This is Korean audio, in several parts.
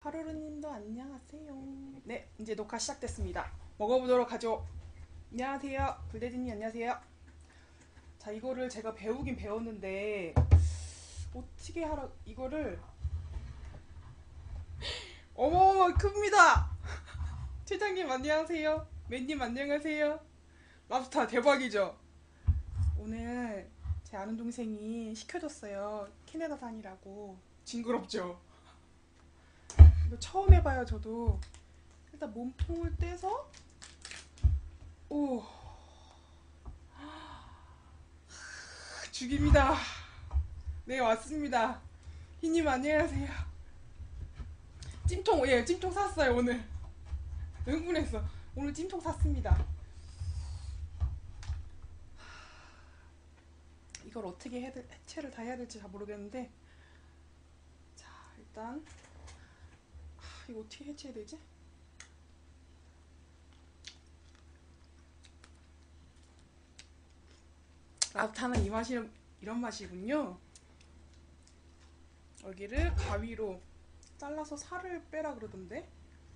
하루루님도 안녕하세요. 네, 이제 녹화 시작됐습니다. 먹어보도록 하죠. 안녕하세요. 불대진님 안녕하세요. 자, 이거를 제가 배우긴 배웠는데 어떻게 하라 이거를 어머 큽니다. 최장님 안녕하세요. 맨님 안녕하세요. 랍스타 대박이죠. 오늘 제 아는 동생이 시켜줬어요. 캐나다산이라고. 징그럽죠. 이거 처음 해봐요 저도. 일단 몸통을 떼서 오 죽입니다. 네 왔습니다. 희님 안녕하세요. 찜통 예 찜통 샀어요 오늘. 흥분했어. 오늘 찜통 샀습니다. 이걸 어떻게 해체를 다 해야 될지 잘 모르겠는데 자 일단 이거 어떻게 해체해야 되지? 랍스타는 이 맛이 이런 맛이군요. 여기를 가위로 잘라서 살을 빼라 그러던데.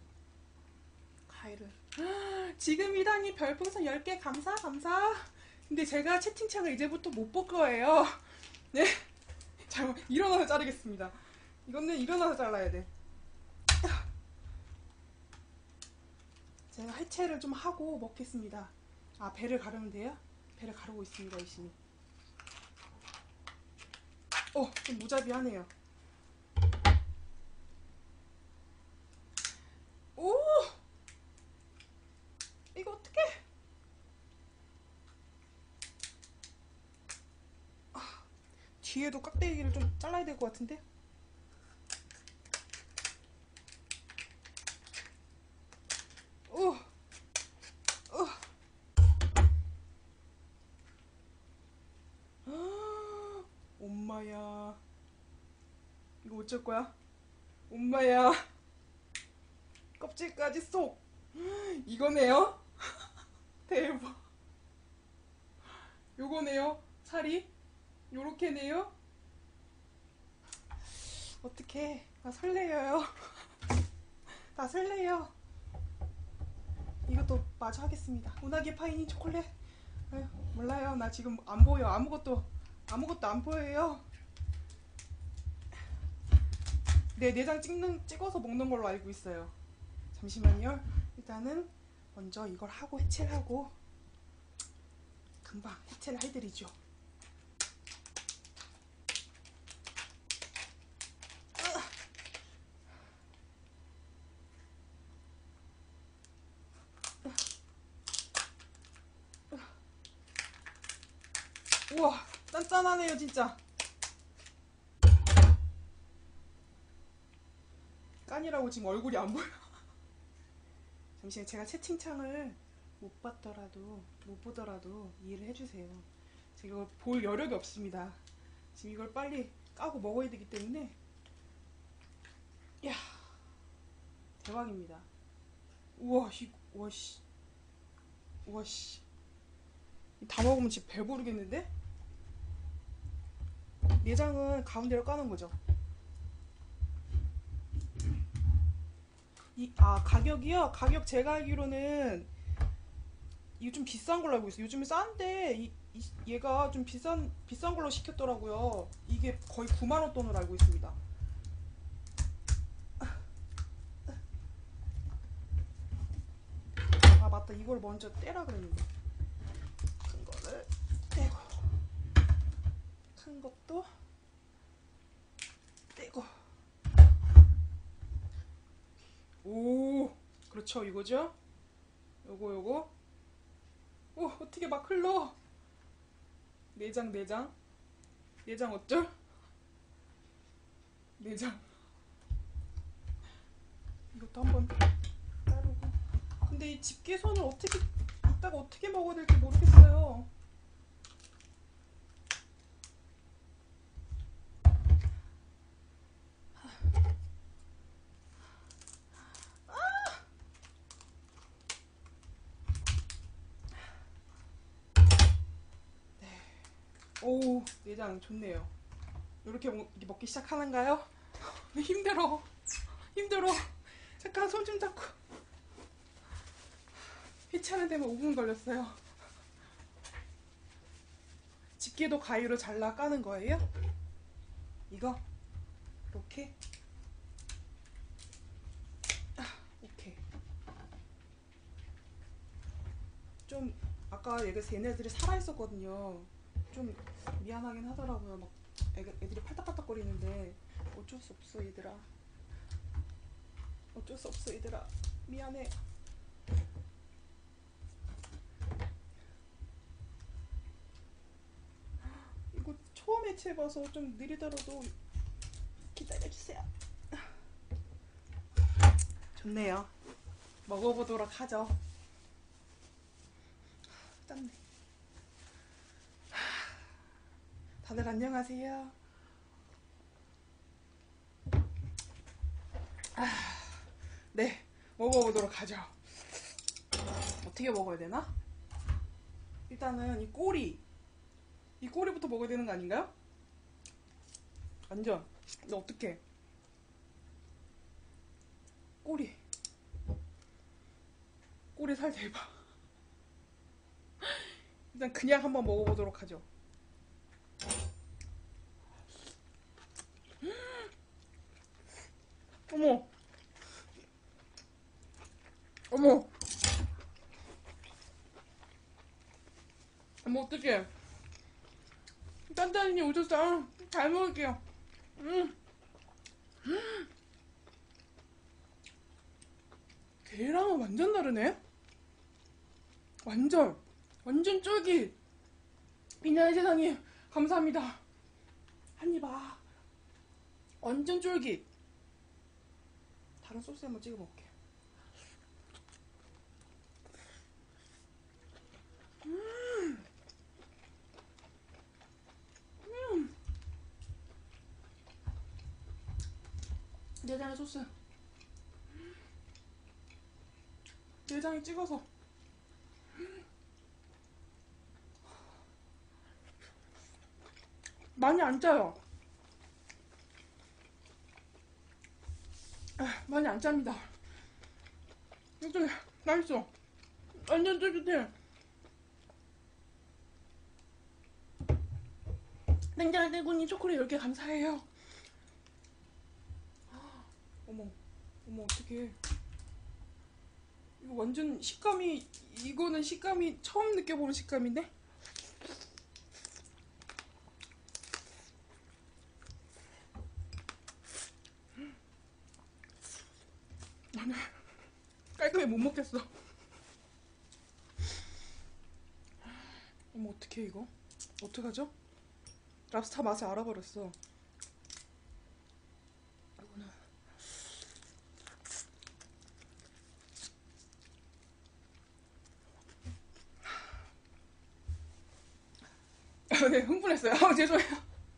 가위를 지금이다니 별풍선 10개 감사. 근데 제가 채팅창을 이제부터 못 볼 거예요. 네? 자, 일어나서 자르겠습니다. 이거는 일어나서 잘라야 돼. 제가 해체를 좀 하고 먹겠습니다. 아, 배를 가르면 돼요? 배를 가르고 있습니다, 열심히. 좀 무자비하네요. 오! 이거 어떡해? 뒤에도 깍대기를 좀 잘라야 될 것 같은데? 엄마야. 이거 어쩔 거야? 엄마야. 껍질까지 쏙. 이거네요? 대박. 요거네요? 살이? 요렇게네요? 어떡해. 나 설레요. 나 설레요. 이것도 마저 하겠습니다. 운하기 파이니 초콜릿. 에휴, 몰라요. 나 지금 안 보여. 아무것도 안 보여요. 내 내장 찍어서 먹는 걸로 알고 있어요. 잠시만요. 일단은 먼저 이걸 하고 해체를 하고 금방 해체를 해드리죠. 우와 짠짠하네요 진짜. 깐이라고 지금 얼굴이 안 보여. 잠시만 제가 채팅창을 못 보더라도 이해를 해주세요. 제가 이걸 볼 여력이 없습니다. 지금 이걸 빨리 까고 먹어야 되기 때문에. 이야 대박입니다. 우와씨 다 먹으면 진짜 배부르겠는데? 내장은 가운데로 까는 거죠. 가격이요? 가격 제가 알기로는 이거 좀 비싼 걸로 알고 있어요. 요즘에 싼데 얘가 좀 비싼 걸로 시켰더라고요. 이게 거의 9만 원 돈으로 알고 있습니다. 아 맞다, 이걸 먼저 떼라 그랬는데. 큰 거를 떼고 큰 것도 떼고. 오 그렇죠, 이거죠? 요거 오 어떻게 막 흘러. 내장 어쩔? 내장 이것도 한번 따르고. 근데 이 집게손을 이따가 어떻게 먹어야 될지 모르겠어요. 오 내장 좋네요. 이렇게 먹기 시작하는가요? 힘들어 가위로 잠깐 손 좀 잡고. 피치하는 데만 5분 걸렸어요. 집게도 가위로 잘라 까는 거예요? 이거? 이렇게? 오케이. 좀 아까 얘네들이 살아있었거든요. 좀 미안하긴 하더라고요. 막 애들이 팔딱팔딱거리는데 어쩔 수 없어 얘들아. 어쩔 수 없어 얘들아. 미안해. 이거 처음 해체해봐서 좀 느리더라도 기다려주세요. 좋네요. 먹어보도록 하죠. 땀내. 다들 안녕하세요. 네, 먹어보도록 하죠. 어떻게 먹어야 되나? 일단은 이 꼬리부터 먹어야 되는 거 아닌가요? 완전. 근데 어떡해. 꼬리 살 대박. 일단 그냥 한번 먹어보도록 하죠. 어머. 어머. 어머, 어떡해. 딴딴이님 오셨어. 잘 먹을게요. 걔랑은 완전 다르네. 완전 쫄깃. 빛나는 세상에 감사합니다. 한입 봐. 완전 쫄깃. 다른 소스에 한번 찍어 먹을게. 내장에 소스. 내장에 찍어서. 많이 안 짜요. 많이 안 짭니다. 이거 맛있어. 완전 쫄깃해. 냉장고 떼군이 초콜릿 10개 감사해요. 어머 어떡해. 이거 완전 식감이, 이거는 식감이 처음 느껴보는 식감인데? 나는 깔끔히 못 먹겠어. 어머, 어떡해 이거? 어떡하죠? 랍스터 맛을 알아버렸어. 네, 흥분했어요. 죄송해요.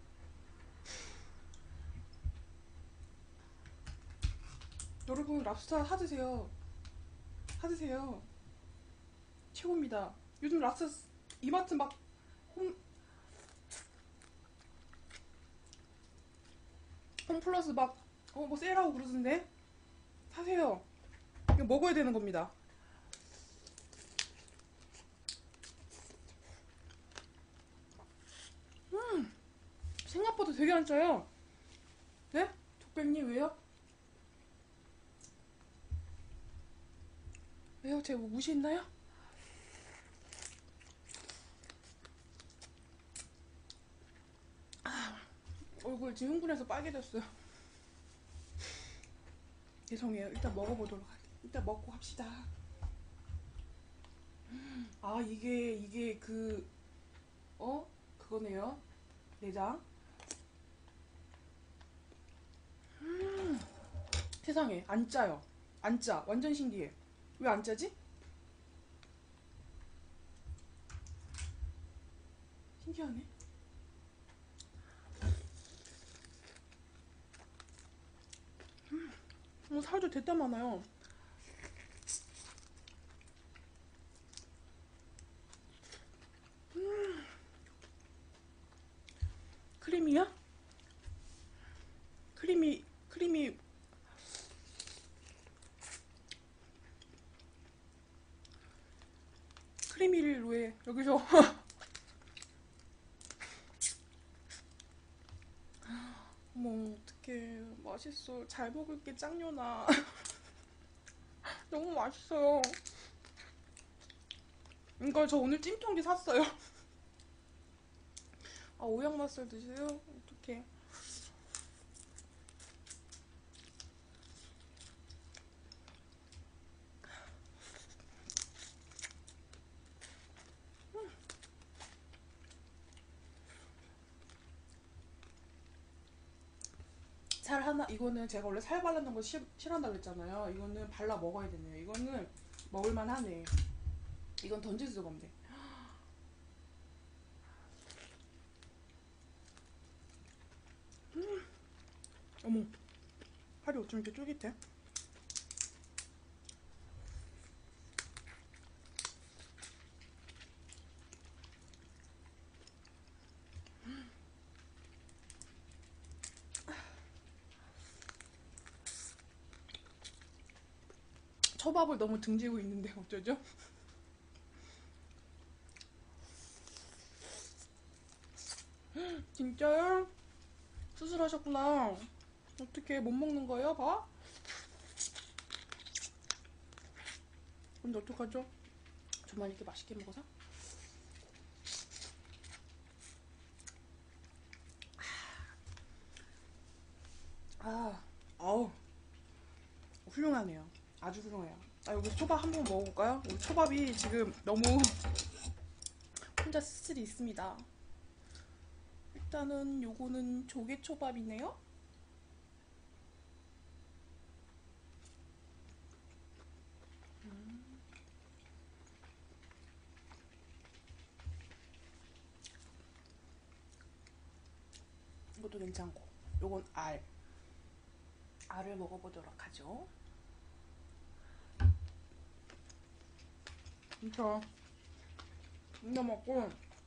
여러분, 랍스터 사드세요. 사드세요. 최고입니다. 요즘 랍스터 이마트 막 홈플러스 막 뭐 세일하고 그러던데. 사세요. 이거 먹어야 되는 겁니다. 생각보다 되게 안 짜요. 네? 독백님 왜요? 왜요? 제가 뭐 무시했나요? 얼굴 지금 흥분해서 빨개졌어요. 죄송해요. 일단 먹어보도록 할게요. 일단 먹고 합시다. 아, 이게 그거네요. 내장. 세상에, 안 짜요. 안 짜. 완전 신기해. 왜 안 짜지? 신기하네. 살도 됐다 많아요. 크림이야? 크림이 프리미르에 여기서 어머 어떡해 맛있어. 잘 먹을게 짱녀나. 너무 맛있어요. 이거 저 오늘 찜통기 샀어요. 아 오양맛살 드세요? 어떡해. 살 하나 이거는 제가 원래 살 바르는 거 싫어한다고 했잖아요. 이거는 발라 먹어야 되네요. 이거는 먹을만 하네. 이건 던질 수가 없네. 어머 살이 어쩜 이렇게 쫄깃해? 초밥을 너무 등지고 있는데 어쩌죠? 진짜요? 수술하셨구나. 어떻게 못 먹는 거예요, 밥? 근데 어떡하죠? 정말 이렇게 맛있게 먹어서? 아우 훌륭하네요. 아주 훌륭해요. 아 여기 초밥 한번 먹어볼까요? 우리 초밥이 지금 너무 혼자 스스리 있습니다. 일단은 요거는 조개초밥이네요. 이것도 괜찮고 요건 알을 먹어보도록 하죠. 진짜 이거 먹고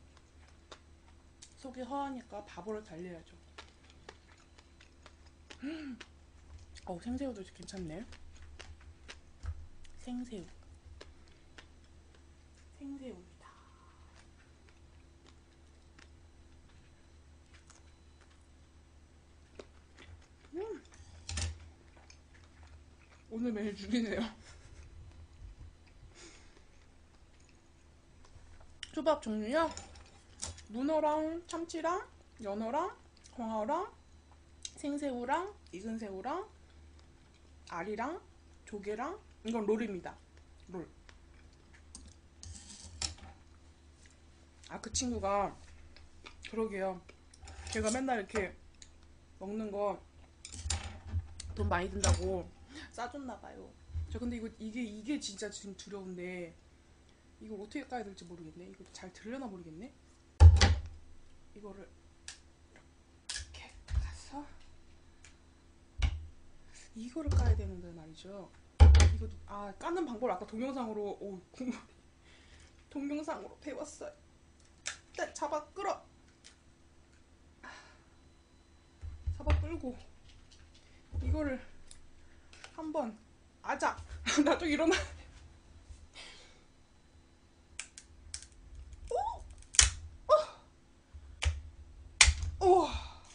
속이 허하니까 밥으로 달려야죠. 생새우도 괜찮네. 생새우입니다. 오늘 메뉴 죽이네요. 초밥 종류요? 문어랑 참치랑 연어랑 광어랑 생새우랑 익은 새우랑 알이랑 조개랑 이건 롤입니다. 롤. 그 친구가 그러게요. 제가 맨날 이렇게 먹는 거 돈 많이 든다고 싸줬나봐요. 저 근데 이게 진짜 지금 두려운데 이걸 어떻게 까야 될지 모르겠네. 이거 잘 들려나 모르겠네. 이거를 이렇게 가서 이거를 까야 되는데 말이죠. 이거 까는 방법을 아까 동영상으로 동영상으로 배웠어요. 일단 잡아 끌어. 잡아 끌고 이거를 한번 아자. 나 좀 일어나. 오.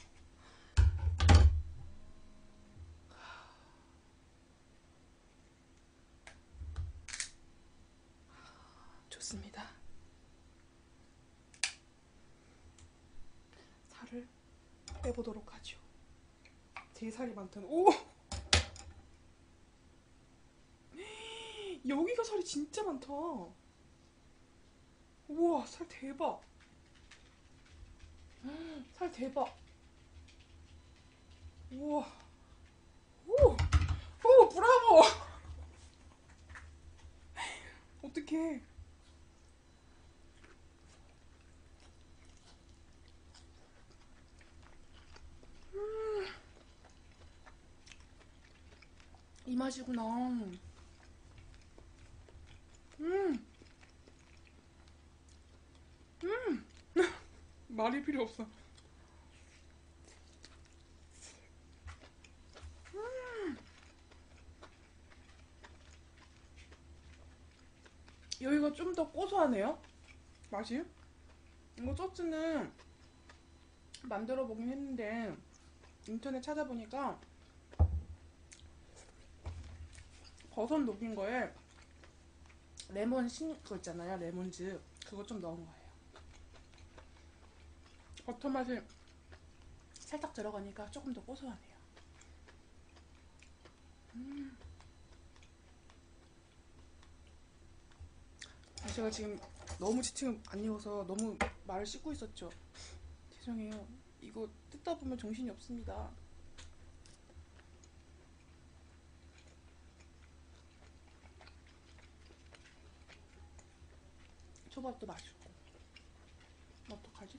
좋습니다. 살을 빼보도록 하죠. 제 살이 많던 여기가 살이 진짜 많다. 우와 살 대박. 살 대박. 우와. 오 브라보. 어떡해. 이 맛이구나. 말이 필요 없어. 여기가 좀 더 고소하네요. 맛이. 이거 소스는 만들어 보긴 했는데 인터넷 찾아보니까 버섯 녹인 거에 레몬 그거 있잖아요. 레몬즙. 그거 좀 넣은 거예요. 버터 맛이 살짝 들어가니까 조금 더 고소하네요. 제가 지금 너무 지침 안 입어서 너무 말을 씻고 있었죠. 죄송해요. 이거 뜯다 보면 정신이 없습니다. 초밥도 맛있고. 어떡하지?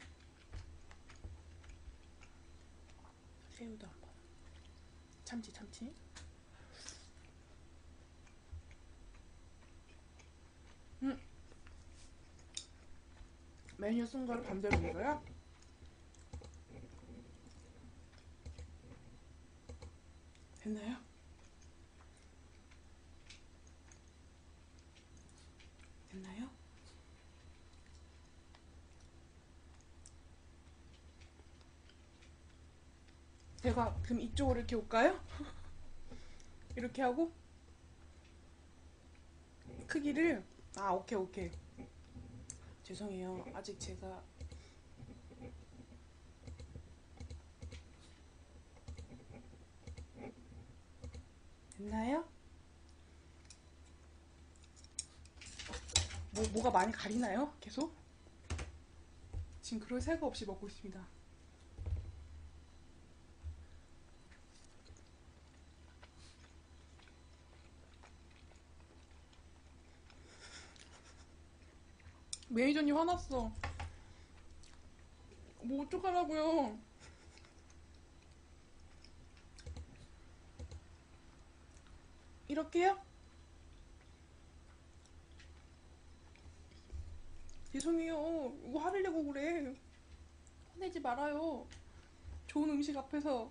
새우도 한번. 참치. 메뉴 쓴 거를 반대로 읽어요? 됐나요? 됐나요? 제가 그럼 이쪽으로 이렇게 올까요? 이렇게 하고 크기를 오케이. 죄송해요. 아직 제가 됐나요? 뭐가 많이 가리나요? 계속? 지금 그럴 새가 없이 먹고 있습니다. 매니저님 화났어. 뭐 어떡하라고요? 이렇게요? 죄송해요. 이거 화를 내고 그래. 화내지 말아요. 좋은 음식 앞에서.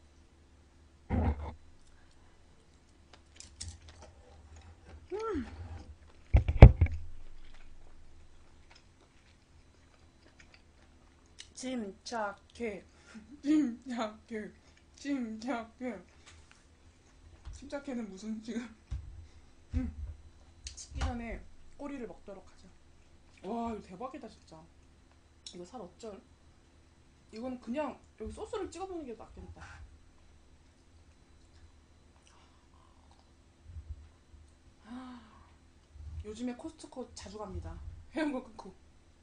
침착해. 침착해는 무슨 지금. 식기 전에 꼬리를 먹도록 하죠. 와, 이거 대박이다 진짜. 이거 살 어쩔? 이건 그냥 여기 소스를 찍어 먹는 게 낫겠다. 요즘에 코스트코 자주 갑니다. 해운 거 끊고.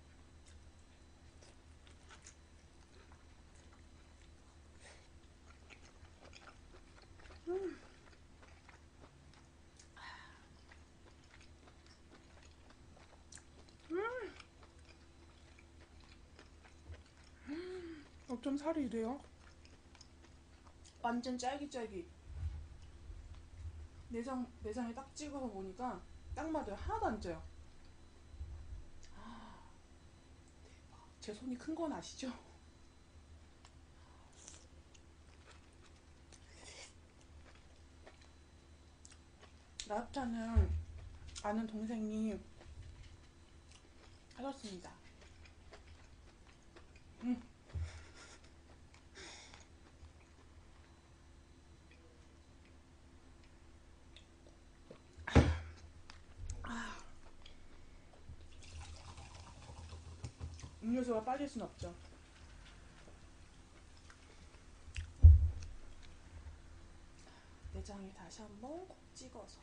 어쩜 살이 이래요? 완전 짤깃. 내장에 딱 찍어서 보니까 딱 맞아요. 하나도 안 쪄요. 제 손이 큰 건 아시죠? 랍스타는 아는 동생이 하셨습니다. 음료수가 빠질 순 없죠. 내장에 다시 한번 콕 찍어서.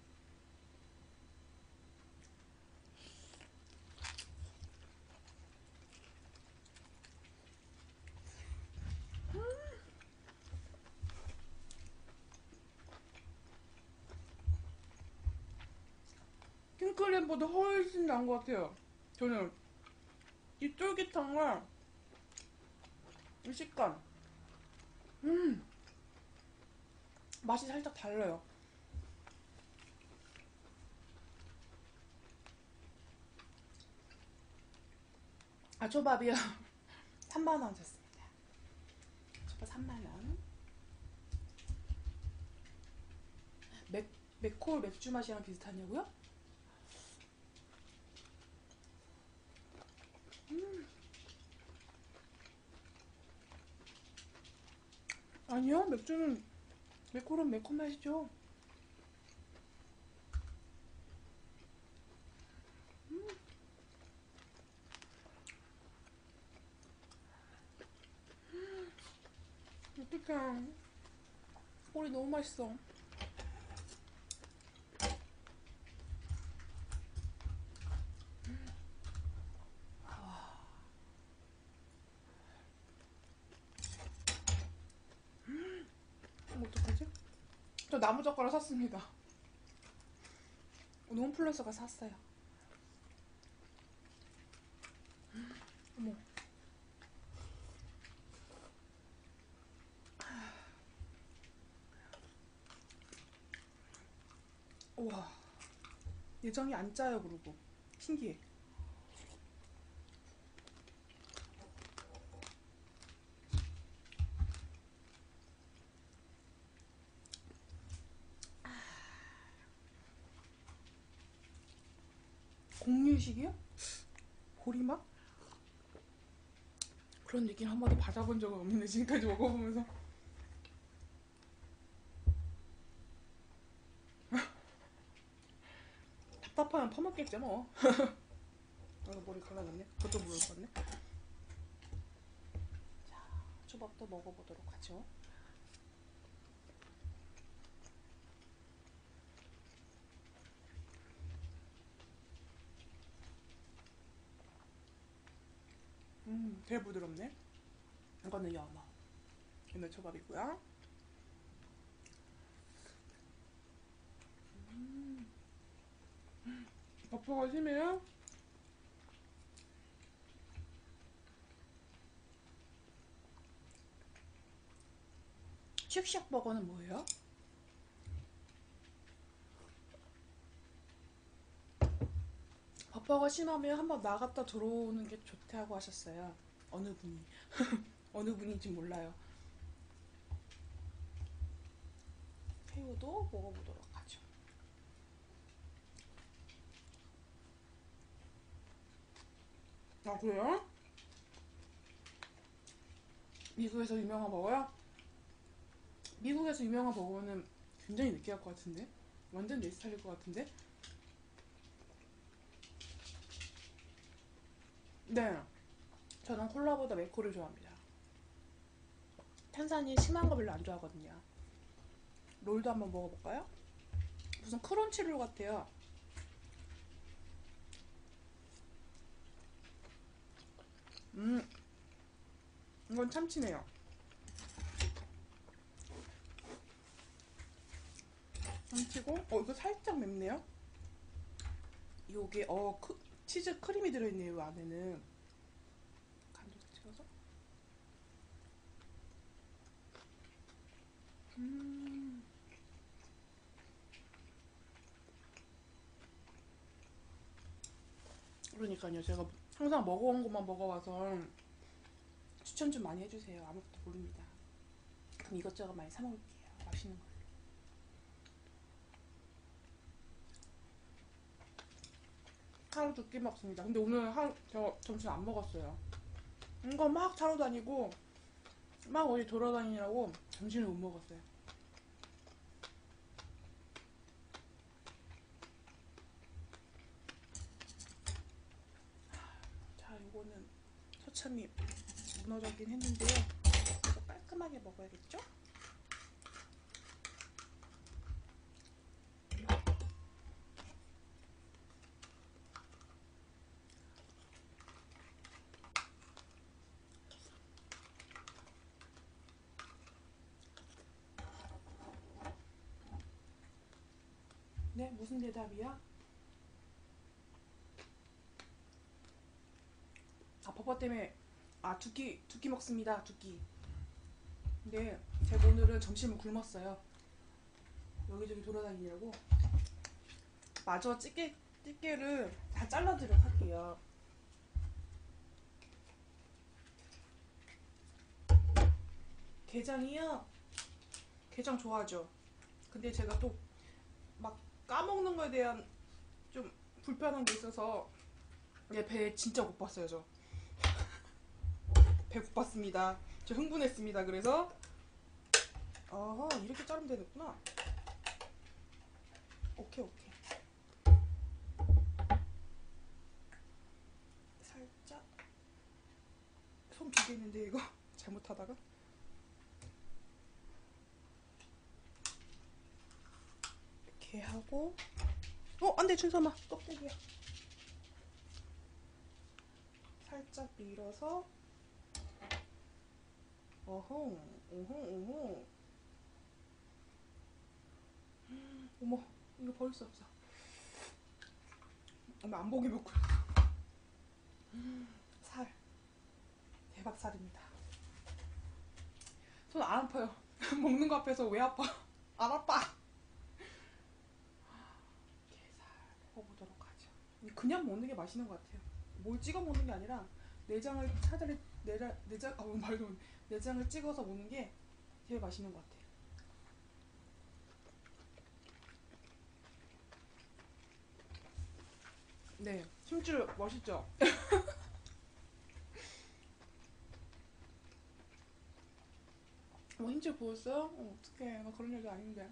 킹크랩보다 훨씬 나은 것 같아요. 저는 이 쫄깃함과 이 식감, 맛이 살짝 달라요. 초밥이요. 3만원 줬습니다. 초밥 3만원. 맥콜 맥주 맛이랑 비슷하냐고요? 아니요, 맥주는 매콤은 매콤 맛이죠. 어떡해. 꿀이 너무 맛있어. 어떡하지? 저 나무젓가락 샀습니다. 홈플러스가 샀어요. 어머. 우와. 예정이 안 짜요, 그리고. 신기해. 공유식이요? 보리맛? 그런 얘기는 한 번도 받아본 적은 없는데 지금까지 먹어보면서 답답하면 퍼먹겠죠 뭐. 머리 갈라졌네. 그것도 모를 것 같네. 자, 초밥도 먹어보도록 하죠. 되게 부드럽네. 이거는 연어 초밥이고요. 버퍼가 심해요? 쉑쉑 버거는 뭐예요? 버퍼가 심하면 한번 나갔다 들어오는 게 좋다고 하셨어요. 어느 분이. 어느 분인지 몰라요. 새우도 먹어보도록 하죠. 아, 그래요? 미국에서 유명한 버거요? 미국에서 유명한 버거는 굉장히 느끼할 것 같은데? 완전 내 스타일일 것 같은데? 네. 저는 콜라보다 맥코를 좋아합니다. 탄산이 심한 거 별로 안 좋아하거든요. 롤도 한번 먹어볼까요? 무슨 크런치롤 같아요. 이건 참치네요. 참치고, 이거 살짝 맵네요. 요게, 치즈 크림이 들어있네요, 이 안에는. 간도 찍어서. 그러니까요. 제가 항상 먹어온 것만 먹어와서 추천 좀 많이 해주세요. 아무것도 모릅니다. 그럼 이것저것 많이 사먹을게요. 맛있는 걸로. 하루 2끼 먹습니다. 근데 오늘 저 점심 안 먹었어요. 이거 막 차로 다니고 막 어디 돌아다니느라고 점심을 못 먹었어요. 자, 이거는 처참히 무너졌긴 했는데요. 이거 깔끔하게 먹어야겠죠? 네, 무슨 대답이야? 버퍼 때문에 2끼 먹습니다. 2끼. 근데 제가 오늘은 점심을 굶었어요. 여기저기 돌아다니려고. 마저 집게를 다 잘라드리도록 할게요. 게장이요? 게장 좋아하죠. 근데 제가 또 막 까먹는 거에 대한 좀 불편한 게 있어서 배 진짜 고팠어요. 저 배 고팠습니다. 저 흥분했습니다. 그래서 아하, 이렇게 자르면 되겠구나. 오케이, 오케이. 살짝. 손 비겠는데, 이거? 잘못하다가? 이렇게 하고. 안 돼, 준삼아. 껍데기야. 살짝 밀어서. 어흥, 어흥, 어흥. 어머, 이거 버릴 수 없어. 엄마 안 보게 먹고. 살. 대박 살입니다. 손 안 아파요. 먹는 거 앞에서 왜 아파? 안 아파. 게살 먹어보도록 하죠. 그냥 먹는 게 맛있는 것 같아요. 뭘 찍어 먹는 게 아니라 내장을 차라리 말도 안 돼. 내장을 찍어서 먹는 게 제일 맛있는 것 같아요. 네, 심줄 멋있죠? 힘줄 보였어요? 어떡해. 나 그런 여자 아닌데.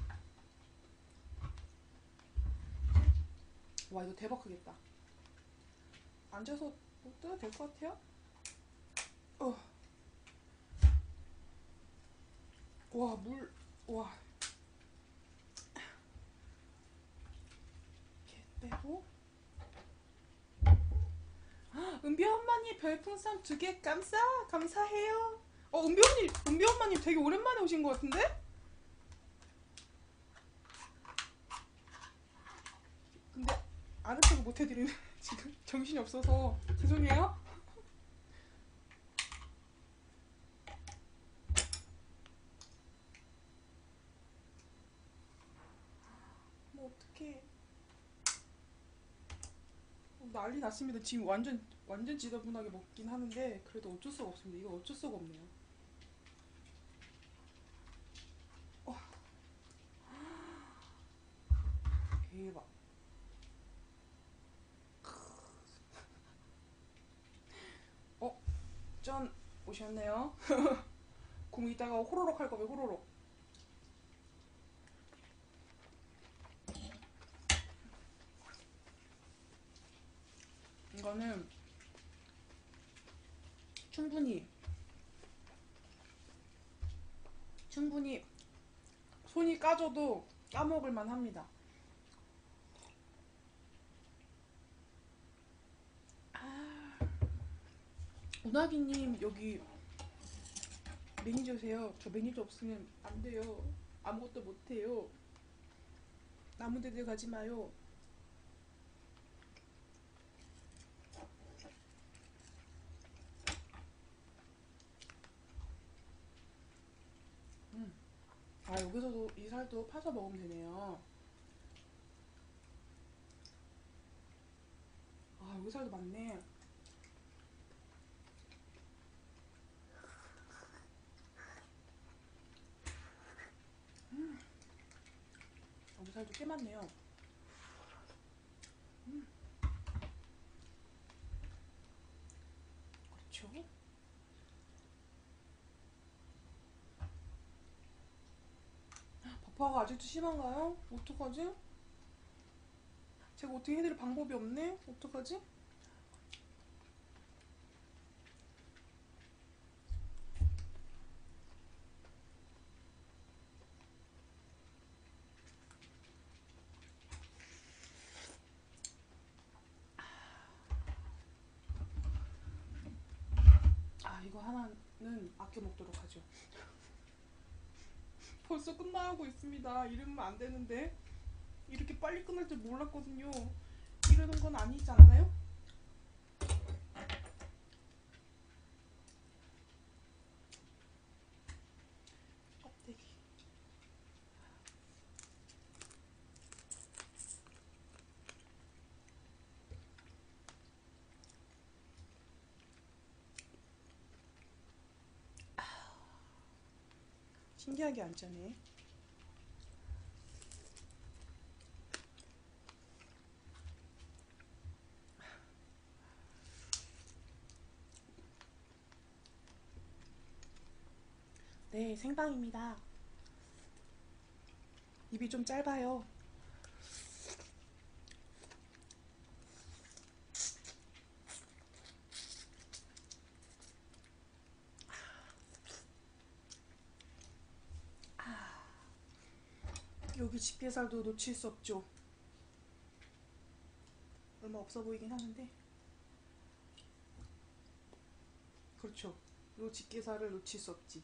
와, 이거 대박 크겠다. 앉아서 뜯어도 될 것 같아요? 와, 물, 와. 이렇게 빼고. 은비 엄마님 별풍선 2개 감사해요. 은비 엄마님 되게 오랜만에 오신 것 같은데? 근데 아는 척을 못 해드리네. 지금 정신이 없어서 죄송해요. 뭐 어떡해. 난리 났습니다. 지금 완전 지저분하게 먹긴 하는데 그래도 어쩔 수가 없습니다. 이거 어쩔 수가 없네요. 대박. 전 오셨네요. 공 이따가 호로록 할 거면 호로록. 이거는 충분히 손이 까져도 까먹을만 합니다. 운하기님 여기 매니저세요. 저 매니저 없으면 안 돼요. 아무것도 못해요. 아무 데들 가지 마요. 여기서도 이 살도 파서 먹으면 되네요. 여기 살도 많네. 여기 살도 꽤 많네요. 그렇죠? 버퍼가 아직도 심한가요? 어떡하지? 제가 어떻게 해드릴 방법이 없네? 어떡하지? 이거 하나는 아껴 먹도록 하죠. 벌써 끝나가고 있습니다. 이러면 안 되는데. 이렇게 빨리 끝날 줄 몰랐거든요. 이러는 건 아니지 않나요? 껍데기. 신기하게 안 짜네. 네, 생방입니다. 입이 좀 짧아요. 여기 집게살도 놓칠 수 없죠. 얼마 없어 보이긴 하는데. 그렇죠. 요 집게살을 놓칠 수 없지.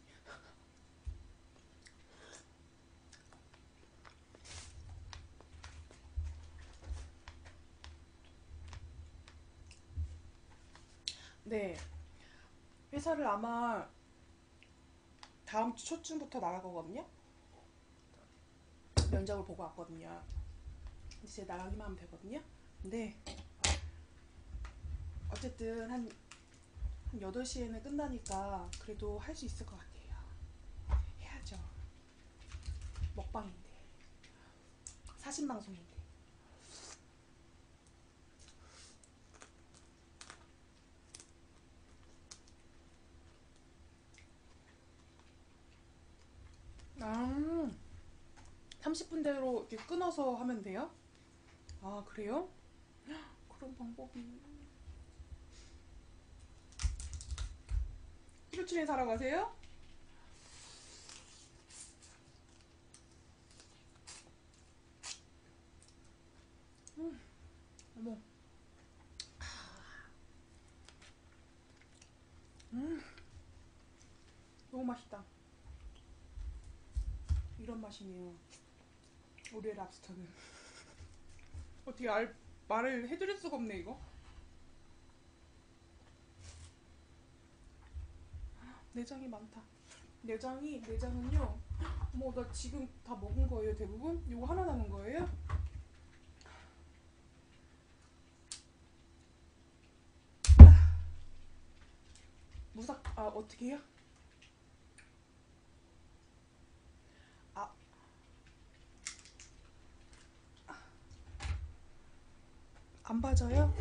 네. 회사를 아마 다음 주 초쯤부터 나갈 거거든요. 면접을 보고 왔거든요. 이제 나가기만 하면 되거든요. 근데 어쨌든 한 8시에는 끝나니까 그래도 할 수 있을 것 같아요. 해야죠. 먹방인데. 사신방송인데. 아, 30분대로 이렇게 끊어서 하면 돼요? 아, 그래요? 그런 방법이. 피루치린 사러 가세요? 어머. 너무 맛있다. 이런 맛이네요. 우리의 랍스터는. 어떻게 말을 해드릴 수가 없네, 이거. 내장이 많다. 내장은요. 어머, 나 지금 다 먹은 거예요, 대부분? 이거 하나 남은 거예요? 어떻게 해요? 아, 안 빠져요?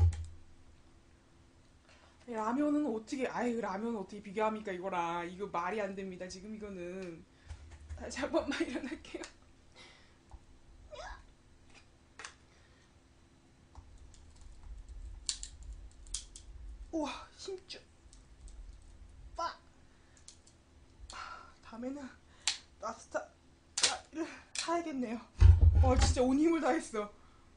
라면은 어떻게, 라면은 어떻게 비교합니까, 이거랑. 이거 말이 안 됩니다, 지금 이거는. 다시 한 번만 일어날게요. 우와, 힘줘. 빠! 다음에는 랍스타를 사야겠네요. 진짜 온 힘을 다했어.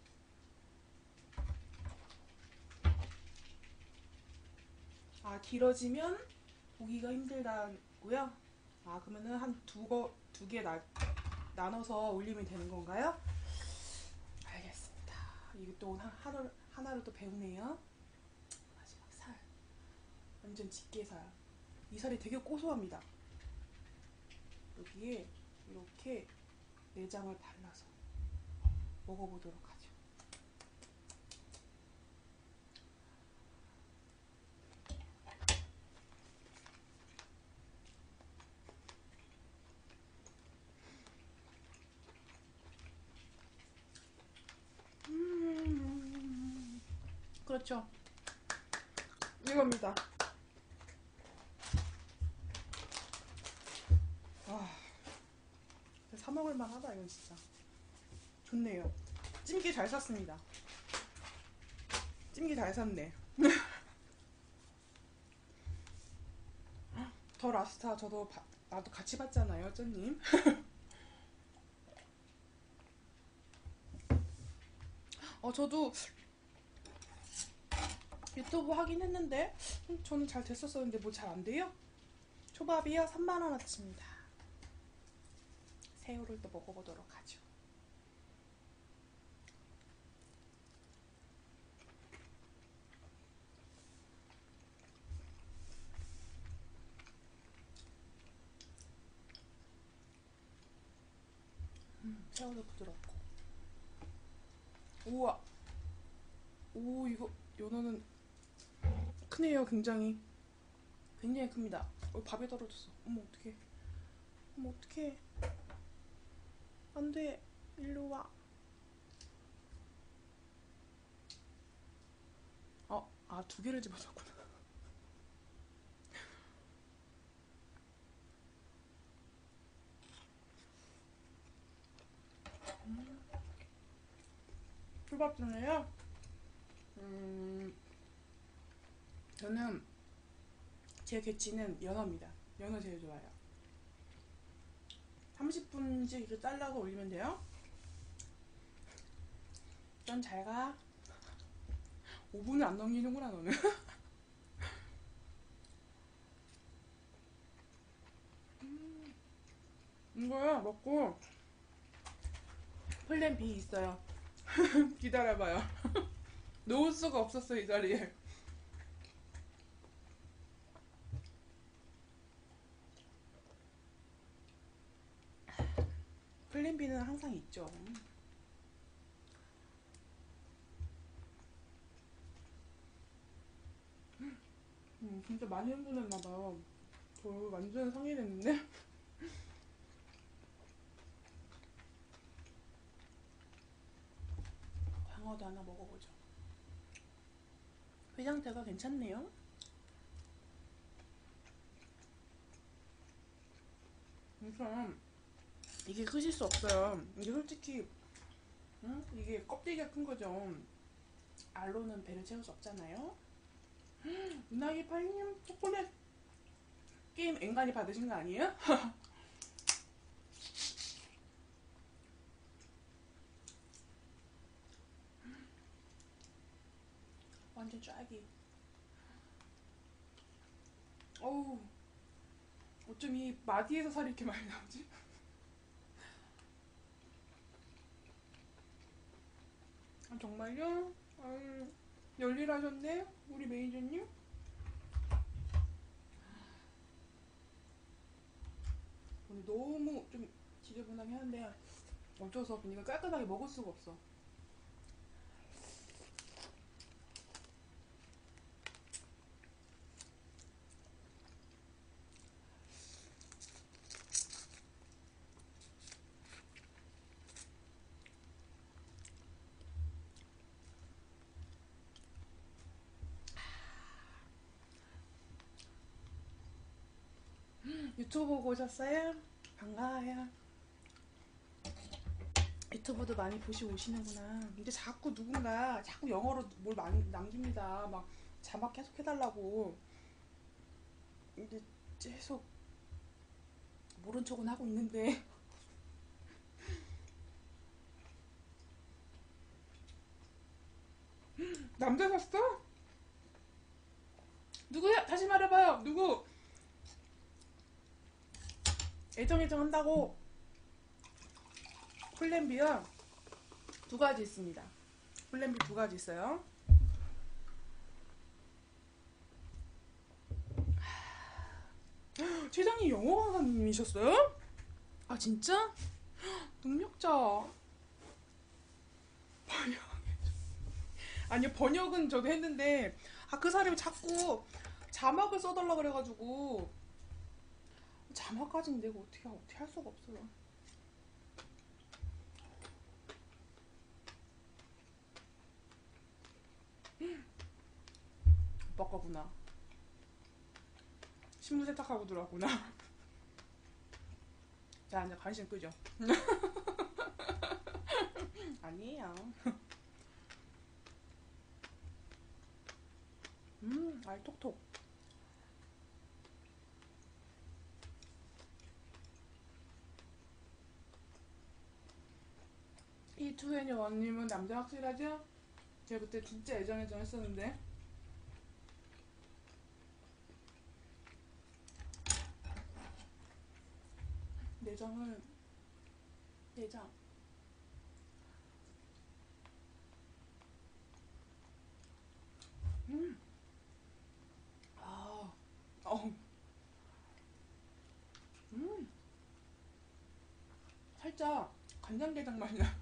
길어지면 보기가 힘들다고요? 그러면은 한 두 개 나눠서 올리면 되는 건가요? 알겠습니다. 이거 또 하나를 또 배우네요. 마지막 살. 완전 집게살. 이 살이 되게 고소합니다. 여기에 이렇게 내장을 발라서 먹어보도록 하죠. 그렇죠. 이겁니다. 사 먹을 만하다 이건 진짜. 좋네요. 찜기 잘 샀습니다. 찜기 잘 샀네. 더 라스타 나도 같이 봤잖아요, 쩌님. 저도 유튜브 하긴 했는데 저는 잘 됐었었는데 뭐 잘 안 돼요? 초밥이요? 3만원어치입니다. 새우를 또 먹어보도록 하죠. 새우도 부드럽고. 우와. 오, 이거 연어는 크네요. 굉장히 큽니다. 밥에 떨어졌어. 어머 어떡해. 어머 어떡해. 안돼. 일로 와. 두 개를 집어줬구나. 초밥 중에요? 저는 제 개치는 연어입니다. 연어 제일 좋아요. 30분씩 이렇게 잘라서 올리면 돼요. 전 잘 가. 5분을 안 넘기는구나 너는. 이거요 먹고 플랜 B 있어요. 기다려봐요. 놓을 수가 없었어 이 자리에. 플랜 B는 항상 있죠. 진짜 많이 흥분했나봐요. 저 완전 상해됐는데? 광어도 하나 먹어보죠. 회 상태가 괜찮네요. 우선 이게 크실 수 없어요. 이게 솔직히 이게 껍데기가 큰 거죠. 알로는 배를 채울 수 없잖아요. 은하기 파이님 초콜릿 게임 앵간히 받으신 거 아니에요? 완전 쫙이. 어우, 어쩜 이 마디에서 살이 이렇게 많이 나오지? 아, 정말요? 아유, 열일하셨네? 우리 매니저님? 오늘 너무 좀 지저분하긴 한데 어쩔 수 없으니까 깔끔하게 먹을 수가 없어. 유튜브 보고 오셨어요? 반가워요. 유튜브도 많이 보시고 오시는구나. 근데 자꾸 누군가 자꾸 영어로 뭘 많이 남깁니다. 막 자막 계속 해달라고. 근데 계속 모른 척은 하고 있는데. 남자 샀어? 누구야? 다시 말해봐요. 누구? 애정애정 한다고. 플랜비요. 두 가지 있습니다. 플랜비 두 가지 있어요. 최장님 영어 강사님이셨어요? 아 진짜? 능력자. 아니요 번역은 저도 했는데 그 사람이 자꾸 자막을 써달라 그래가지고 자막까지는 내가 어떻게 할 수가 없어요. 오빠 거구나. 신문 세탁하고 들어왔구나. 자 이제 관심 끄죠. 아니에요. 알 톡톡. 이 투애니 원님은 남자 확실하죠? 제가 그때 진짜 애정애정 했었는데. 내장은 내장. 아, 어, 살짝 간장게장 맛이 나.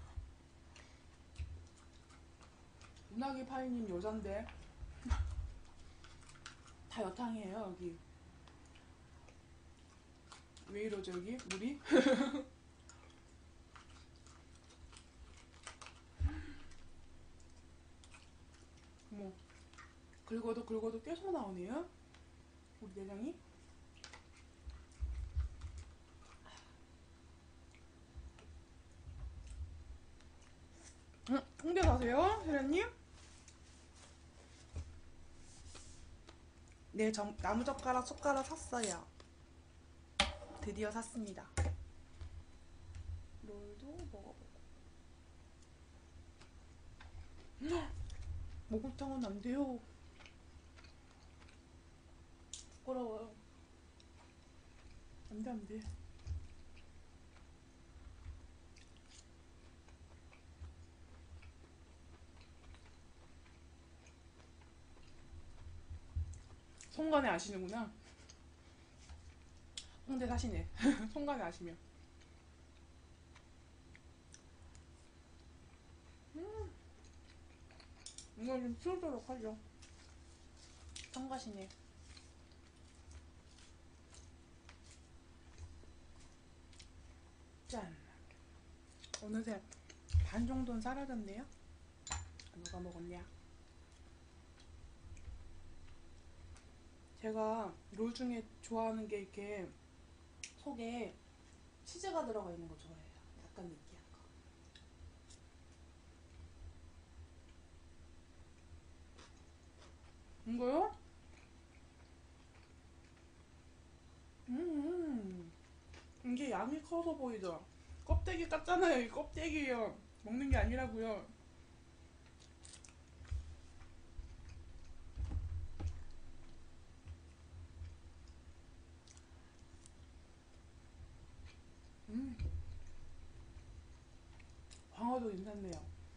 운하기 파이님 여잔데 다 여탕이에요 여기. 왜 이러죠 여기 물이? 뭐 긁어도 계속 나오네요 우리 내장이. 홍대 사세요, 세련님? 네, 나무젓가락, 숟가락 샀어요. 드디어 샀습니다. 롤도 먹어보고. 목욕탕은 안 돼요. 부끄러워요. 안 돼, 안 돼. 송간에 아시는구나. 홍대 사시네. 송간에 아시면. 이건 좀 치우도록 하죠. 성가시네. 짠. 어느새 반 정도는 사라졌네요. 누가 먹었냐? 제가 롤 중에 좋아하는 게 이렇게 속에 치즈가 들어가 있는 거 좋아해요. 약간 느끼한 거. 이거요? 이게 양이 커서 보이죠? 껍데기 깠잖아요. 이 껍데기요. 먹는 게 아니라고요. 음, 광어도 괜찮네요.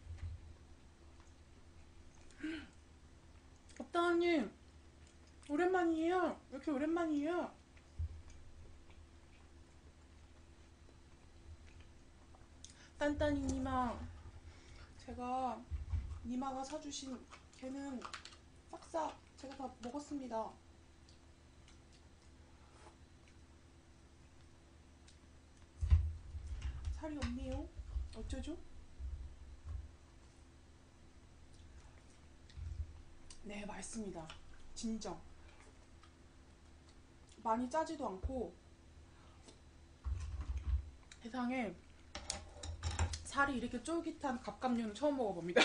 업다님 오랜만이에요. 왜 이렇게 오랜만이에요? 딴딴이 니마, 제가 니마가 사주신 걔는 싹싹 제가 다 먹었습니다. 살이 없네요. 어쩌죠? 네, 맛있습니다. 진정. 많이 짜지도 않고 세상에 살이 이렇게 쫄깃한 갑각류는 처음 먹어봅니다.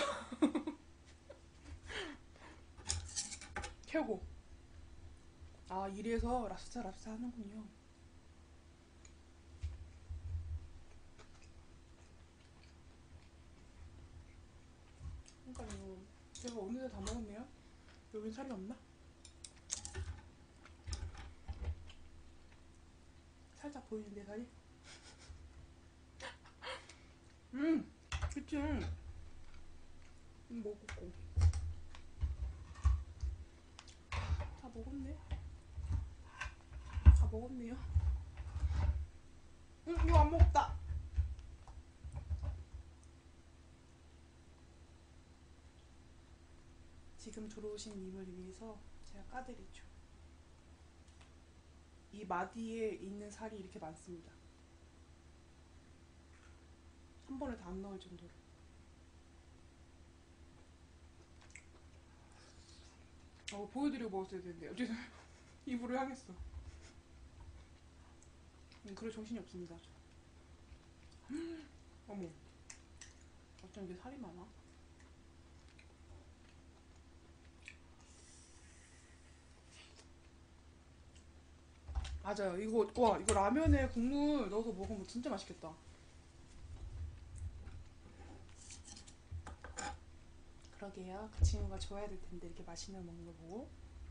최고. 아, 이래서 랍스타 랍스타 하는군요. 그러니까요. 제가 어느새 다 먹었네요. 여긴 살이 없나? 살짝 보이는데 살이? 그치. 먹었고. 다 먹었네. 다 먹었네요. 이거 안 먹었다. 지금 들어오신 님을 위해서 제가 까드리죠. 이 마디에 있는 살이 이렇게 많습니다. 한 번에 다 안 나올 정도로. 보여드리고 먹었어야 되는데 어쨌든 입으로 향했어. 그럴 정신이 없습니다. 어머, 어쩜 이게 살이 많아? 맞아요. 이거 라면에 국물 넣어서 먹으면 진짜 맛있겠다. 그러게요. 그 친구가 좋아야 될 텐데 이렇게 맛있는 거 먹는 거 보고.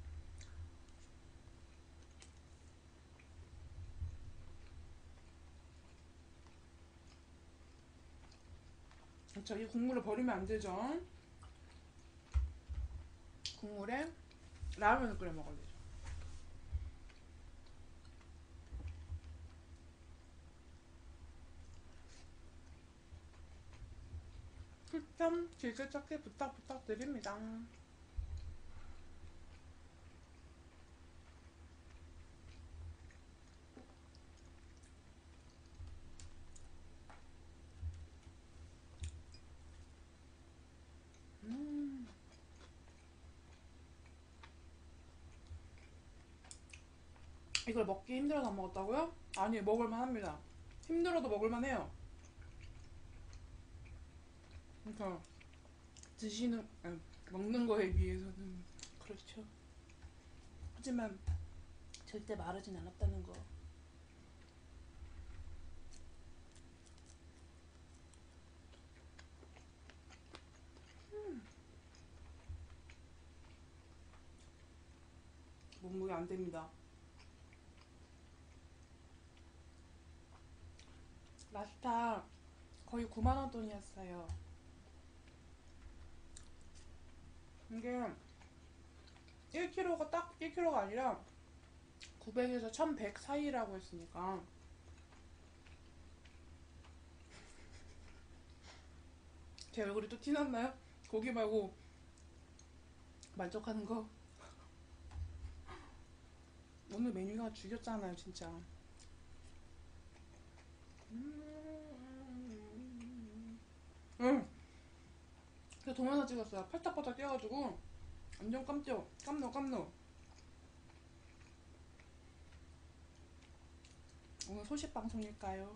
그렇죠. 이 국물을 버리면 안 되죠. 국물에 라면을 끓여 먹어야 되죠. 추천 즐겨찾기 부탁드립니다. 이걸 먹기 힘들어서 안 먹었다고요? 아니, 먹을만 합니다. 힘들어도 먹을만 해요. 그러니까 드시는 먹는 거에 비해서는 그렇죠. 하지만 절대 마르진 않았다는 거. 몸무게 안 됩니다. 라스타 거의 9만 원 돈이었어요. 이게 1kg가 딱 1kg가 아니라 900에서 1100 사이라고 했으니까 제 얼굴이 또 티났나요? 고기 말고 만족하는 거. 오늘 메뉴가 죽였잖아요 진짜. 응. 그래서 동영상 찍었어요. 팔딱팔딱 뛰어가지고 완전 깜노. 오늘 소식 방송일까요?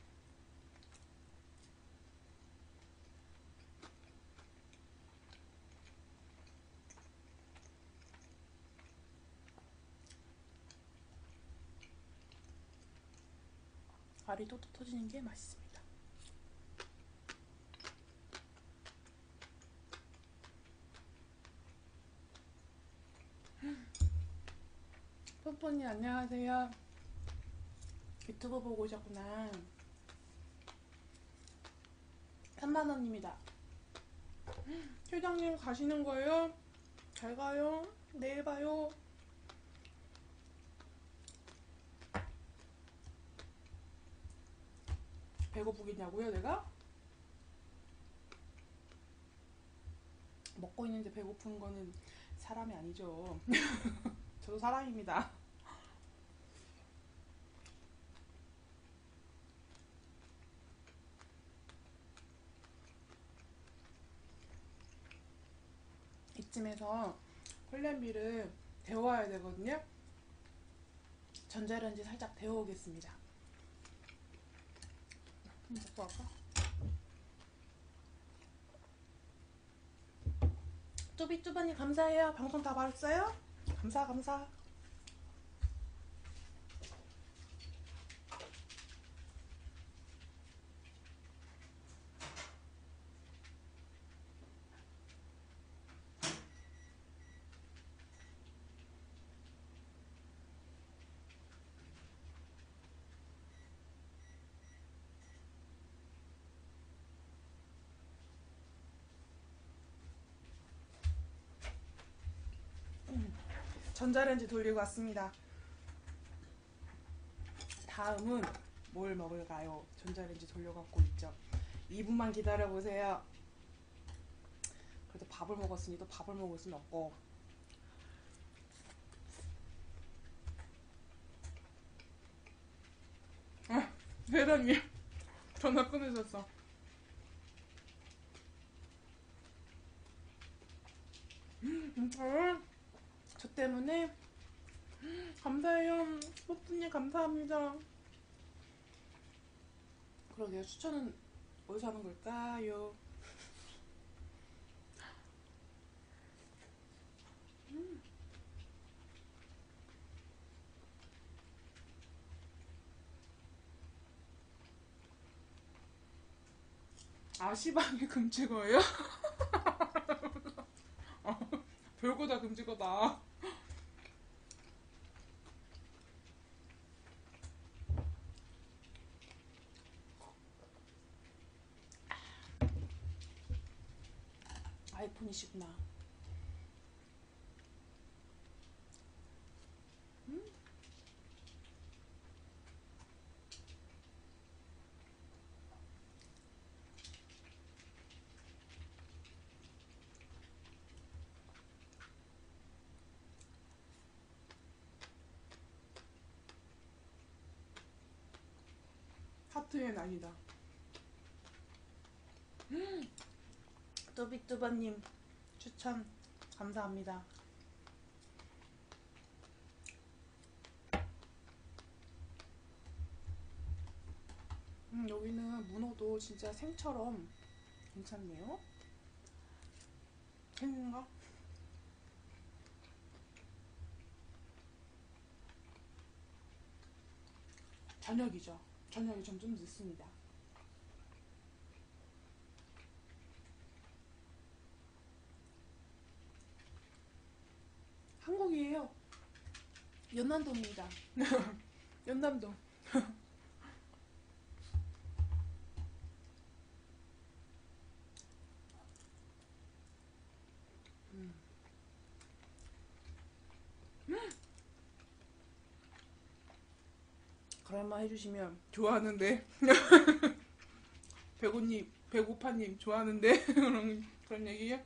알이 또 터지는 게 맛있습니다. 뽀뽀님 안녕하세요. 유튜브 보고 오셨구나. 3만원입니다. 회장님 가시는 거예요? 잘 가요. 내일 봐요. 배고프겠냐고요 내가? 먹고 있는데 배고픈 거는 사람이 아니죠. 저도 사람입니다. 이쯤에서 콜렌비를 데워야 되거든요. 전자레인지 살짝 데워오겠습니다. 먹고 갈까? 뚜비뚜바님 감사해요. 방송 다 봤어요? 감사. 전자레인지 돌리고 왔습니다. 다음은 뭘 먹을까요? 전자레인지 돌려갖고 있죠. 2분만 기다려보세요. 그래도 밥을 먹었으니 또 밥을 먹을 순 없고. 회장님 전화 끊으셨어. 저 때문에 감사해요. 뽀뽀님 감사합니다. 그러게요. 추천은 어디서 하는 걸까요? 아시방이 금지어예요? 별거 다 금지거다. 아이폰이시구나. 하트엔 아니다. 뚜비뚜바님 추천 감사합니다. 여기는 문어도 진짜 생처럼 괜찮네요. 했는가? 저녁이죠. 저녁이 좀 늦습니다. 한국이에요. 연남동입니다. 연남동. 그런 말 해주시면 좋아하는데. 배고님, 배고파님 좋아하는데. 그런 얘기요?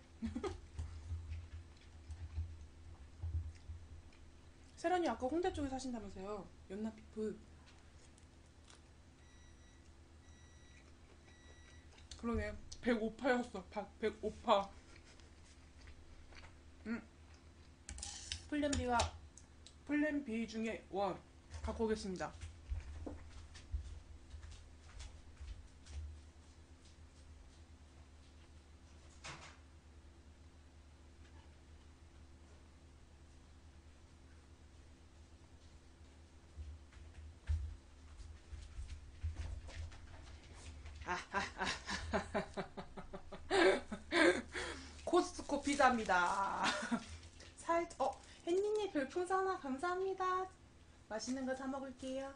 세란이 아까 홍대 쪽에 사신다면서요. 연남피프. 그러네. 백오파였어. 백오파. 플랜 B가 플랜 B 중에 원 갖고 오겠습니다. 코스트코 피자입니다. 햇니님 별풍선 하나 감사합니다. 맛있는 거 사 먹을게요.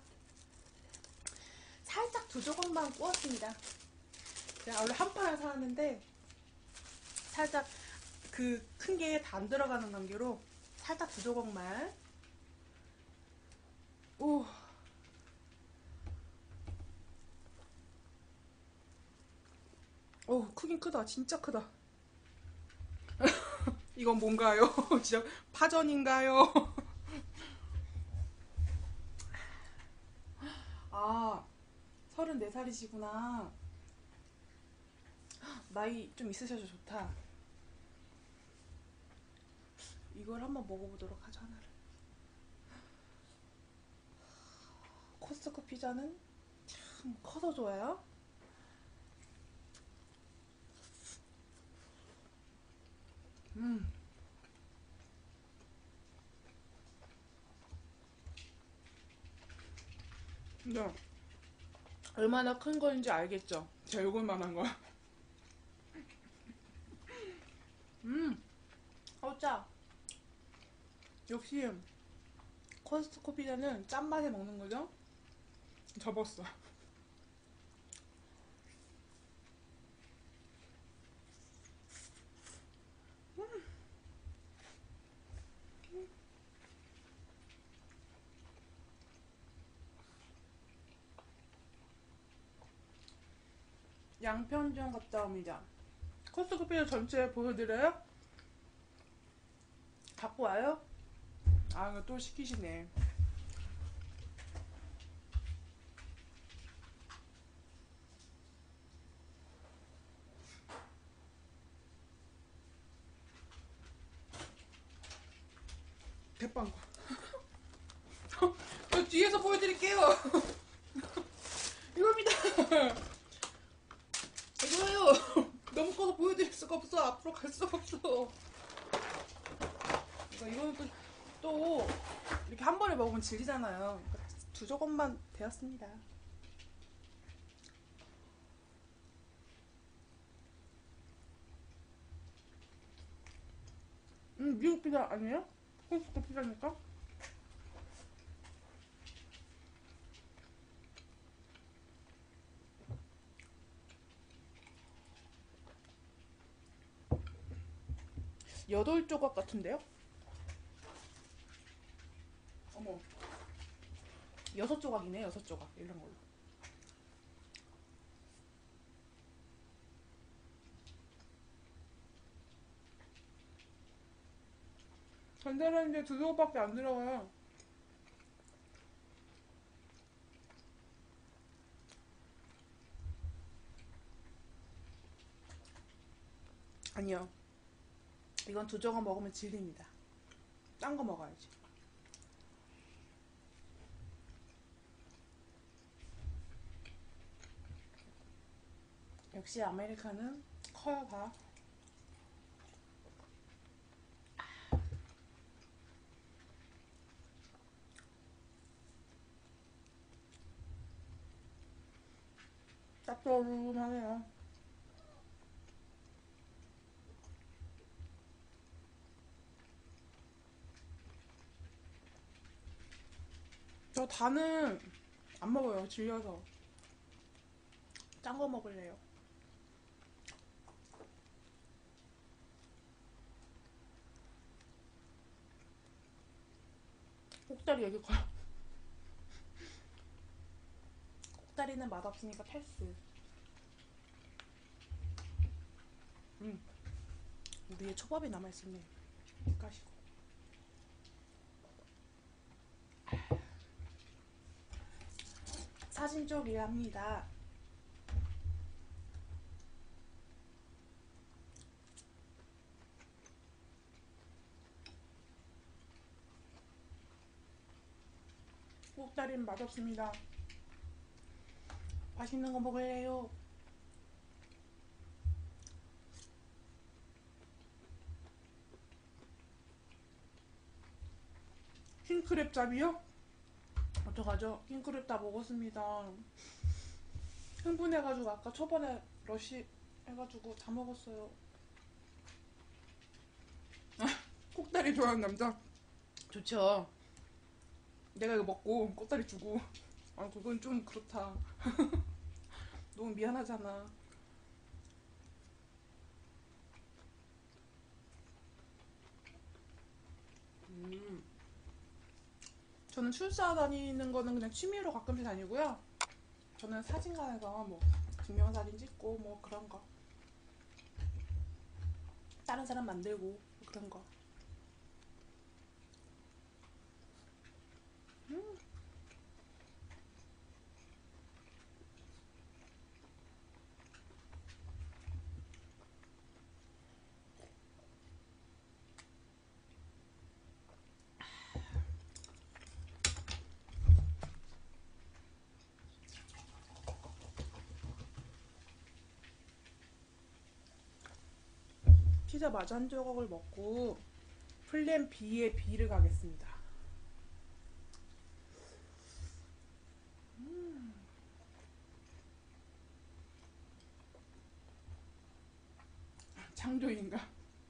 살짝 두 조각만 구웠습니다. 제가 원래 한 판을 사왔는데 살짝 그 큰 게 다 안 들어가는 관계로 살짝 두 조각만. 오. 오, 크긴 크다. 진짜 크다. 이건 뭔가요? 진짜 파전인가요? 아, 34살이시구나. 나이 좀 있으셔서 좋다. 이걸 한번 먹어보도록 하죠, 하나를. 코스트코 피자는 참 커서 좋아요. 근데 얼마나 큰 거인지 알겠죠? 제 얼굴만한 거야. 짜. 역시 코스트코 피자는 짠맛에 먹는 거죠? 접었어. 양편전 갔다 옵니다. 코스트코 피자 전체 보여드려요? 갖고 와요? 아, 이거 또 시키시네. 대빵. 저 뒤에서 보여드릴게요. 이겁니다. 이거예요. 너무 커서 보여드릴 수가 없어. 앞으로 갈 수가 없어. 이거는 또 이렇게 한 번에 먹으면 질리잖아요. 그러니까 두 조각만 되었습니다. 미국 피자 아니에요? 코스트코 피자니까? 여덟 조각 같은데요? 어머, 여섯 조각이네. 여섯 조각 이런 걸로. 전자레인지에 두 조각밖에 안 들어가요. 아니요, 이건 두 조각 먹으면 질립니다. 딴 거 먹어야지. 역시 아메리카는 커요 다. 짭조름하네요. 저 다는 안 먹어요. 질려서. 짠 거 먹을래요. 꼭다리 여기 커요. 꼭다리는 맛없으니까 패스. 우리의 초밥이 남아있었네. 까시고. 사진 쪽이랍니다. 꼭다리는 맛없습니다. 맛있는 거 먹을래요? 킹크랩 잡이요? 어떡하죠? 킹크랩 다 먹었습니다. 흥분해가지고 아까 초반에 러쉬 해가지고 다 먹었어요. 꼭다리 좋아하는 남자 좋죠. 내가 이거 먹고 꼭다리 주고. 아 그건 좀 그렇다. 너무 미안하잖아. 저는 출사 다니는 거는 그냥 취미로 가끔씩 다니고요. 저는 사진관에서 뭐 증명사진 찍고 뭐 그런 거, 다른 사람 만들고 뭐 그런 거. 피자 마저 한 조각을 먹고 플랜 B의 B를 가겠습니다. 창조인가?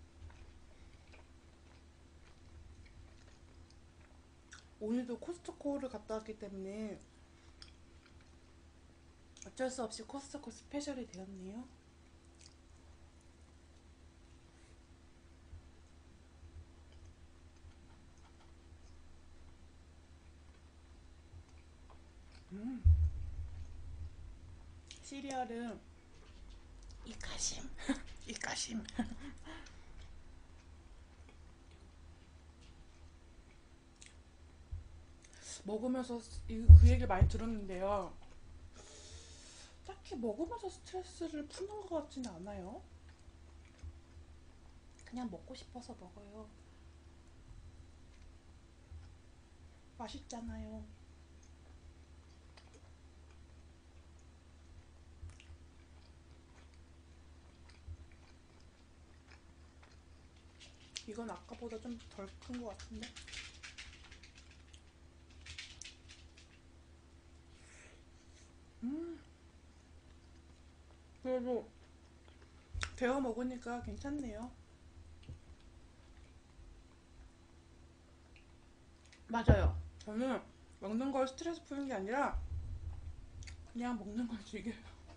오늘도 코스트코를 갔다 왔기 때문에 어쩔 수 없이 코스트코 스페셜이 되었네요. 시리얼은 이까심 이까심. 먹으면서 그 얘기를 많이 들었는데요. 딱히 먹으면서 스트레스를 푸는 것 같지는 않아요. 그냥 먹고 싶어서 먹어요. 맛있잖아요. 이건 아까보다 좀 덜 큰 것 같은데? 그래도 데워 먹으니까 괜찮네요. 맞아요. 저는 먹는 걸 스트레스 푸는 게 아니라 그냥 먹는 걸 즐겨요.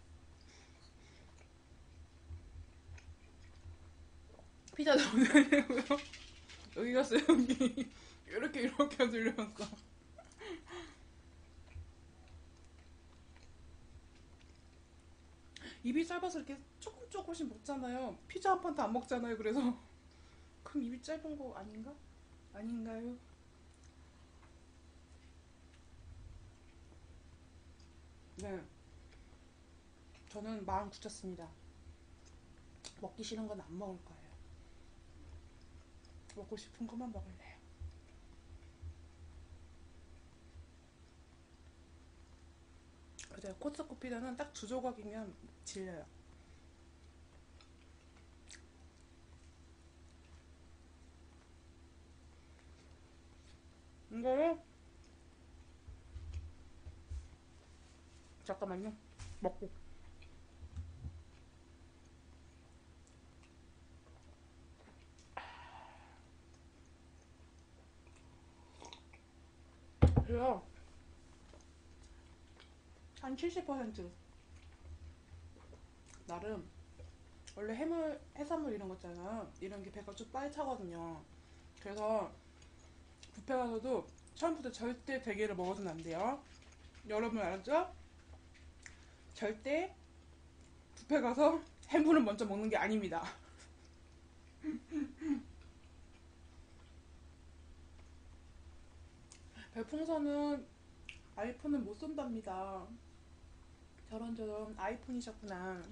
피자 넣어내고요. 여기 갔어요, 여기. 이렇게 들려왔어. 입이 짧아서 이렇게 조금씩 먹잖아요. 피자 한 판도 안 먹잖아요. 그래서 그럼 입이 짧은 거 아닌가? 아닌가요? 네. 저는 마음 굳혔습니다. 먹기 싫은 건 안 먹을 거예요. 먹고 싶은 것만 먹을래요. 맞아요. 코스코 피자는 딱 두 조각이면 질려요. 이거를 잠깐만요. 먹고. 그래요. 한 70% 나름 원래 해산물 이런 거 있잖아요. 이런 게 배가 좀 빨리 차거든요. 그래서 뷔페 가서도 처음부터 절대 대게를 먹어서는 안 돼요. 여러분 알았죠? 절대 뷔페 가서 해물을 먼저 먹는 게 아닙니다. 별풍선은 아이폰을 못 쏜답니다. 저런 아이폰이셨구나.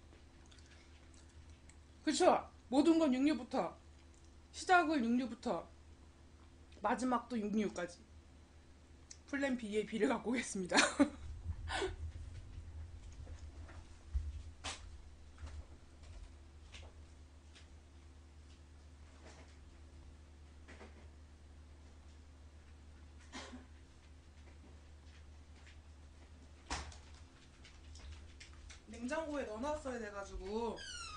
그쵸? 모든 건 66부터 시작을 66부터 마지막도 66까지 플랜 B의 B를 갖고 오겠습니다. 냉장고에 넣어놨어야 돼가지고.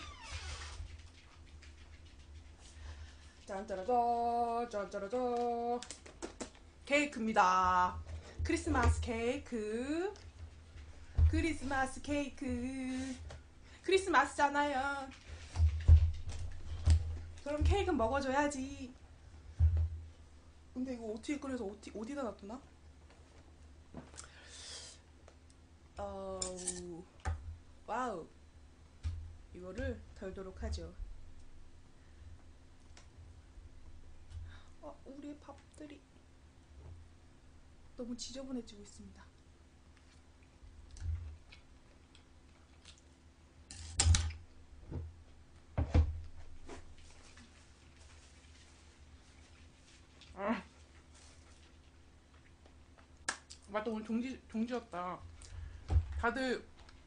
짠짜라짜 짠짜라짜 케이크입니다. 크리스마스 케이크. 크리스마스 케이크. 크리스마스잖아요. 그럼 케이크는 먹어줘야지. 근데 이거 어떻게 끓여서 어디다 놔두나? 와우. 이거를 덜도록 하죠. 우리의 밥들이 너무 지저분해지고 있습니다. 맞다, 오늘 종지였다. 다들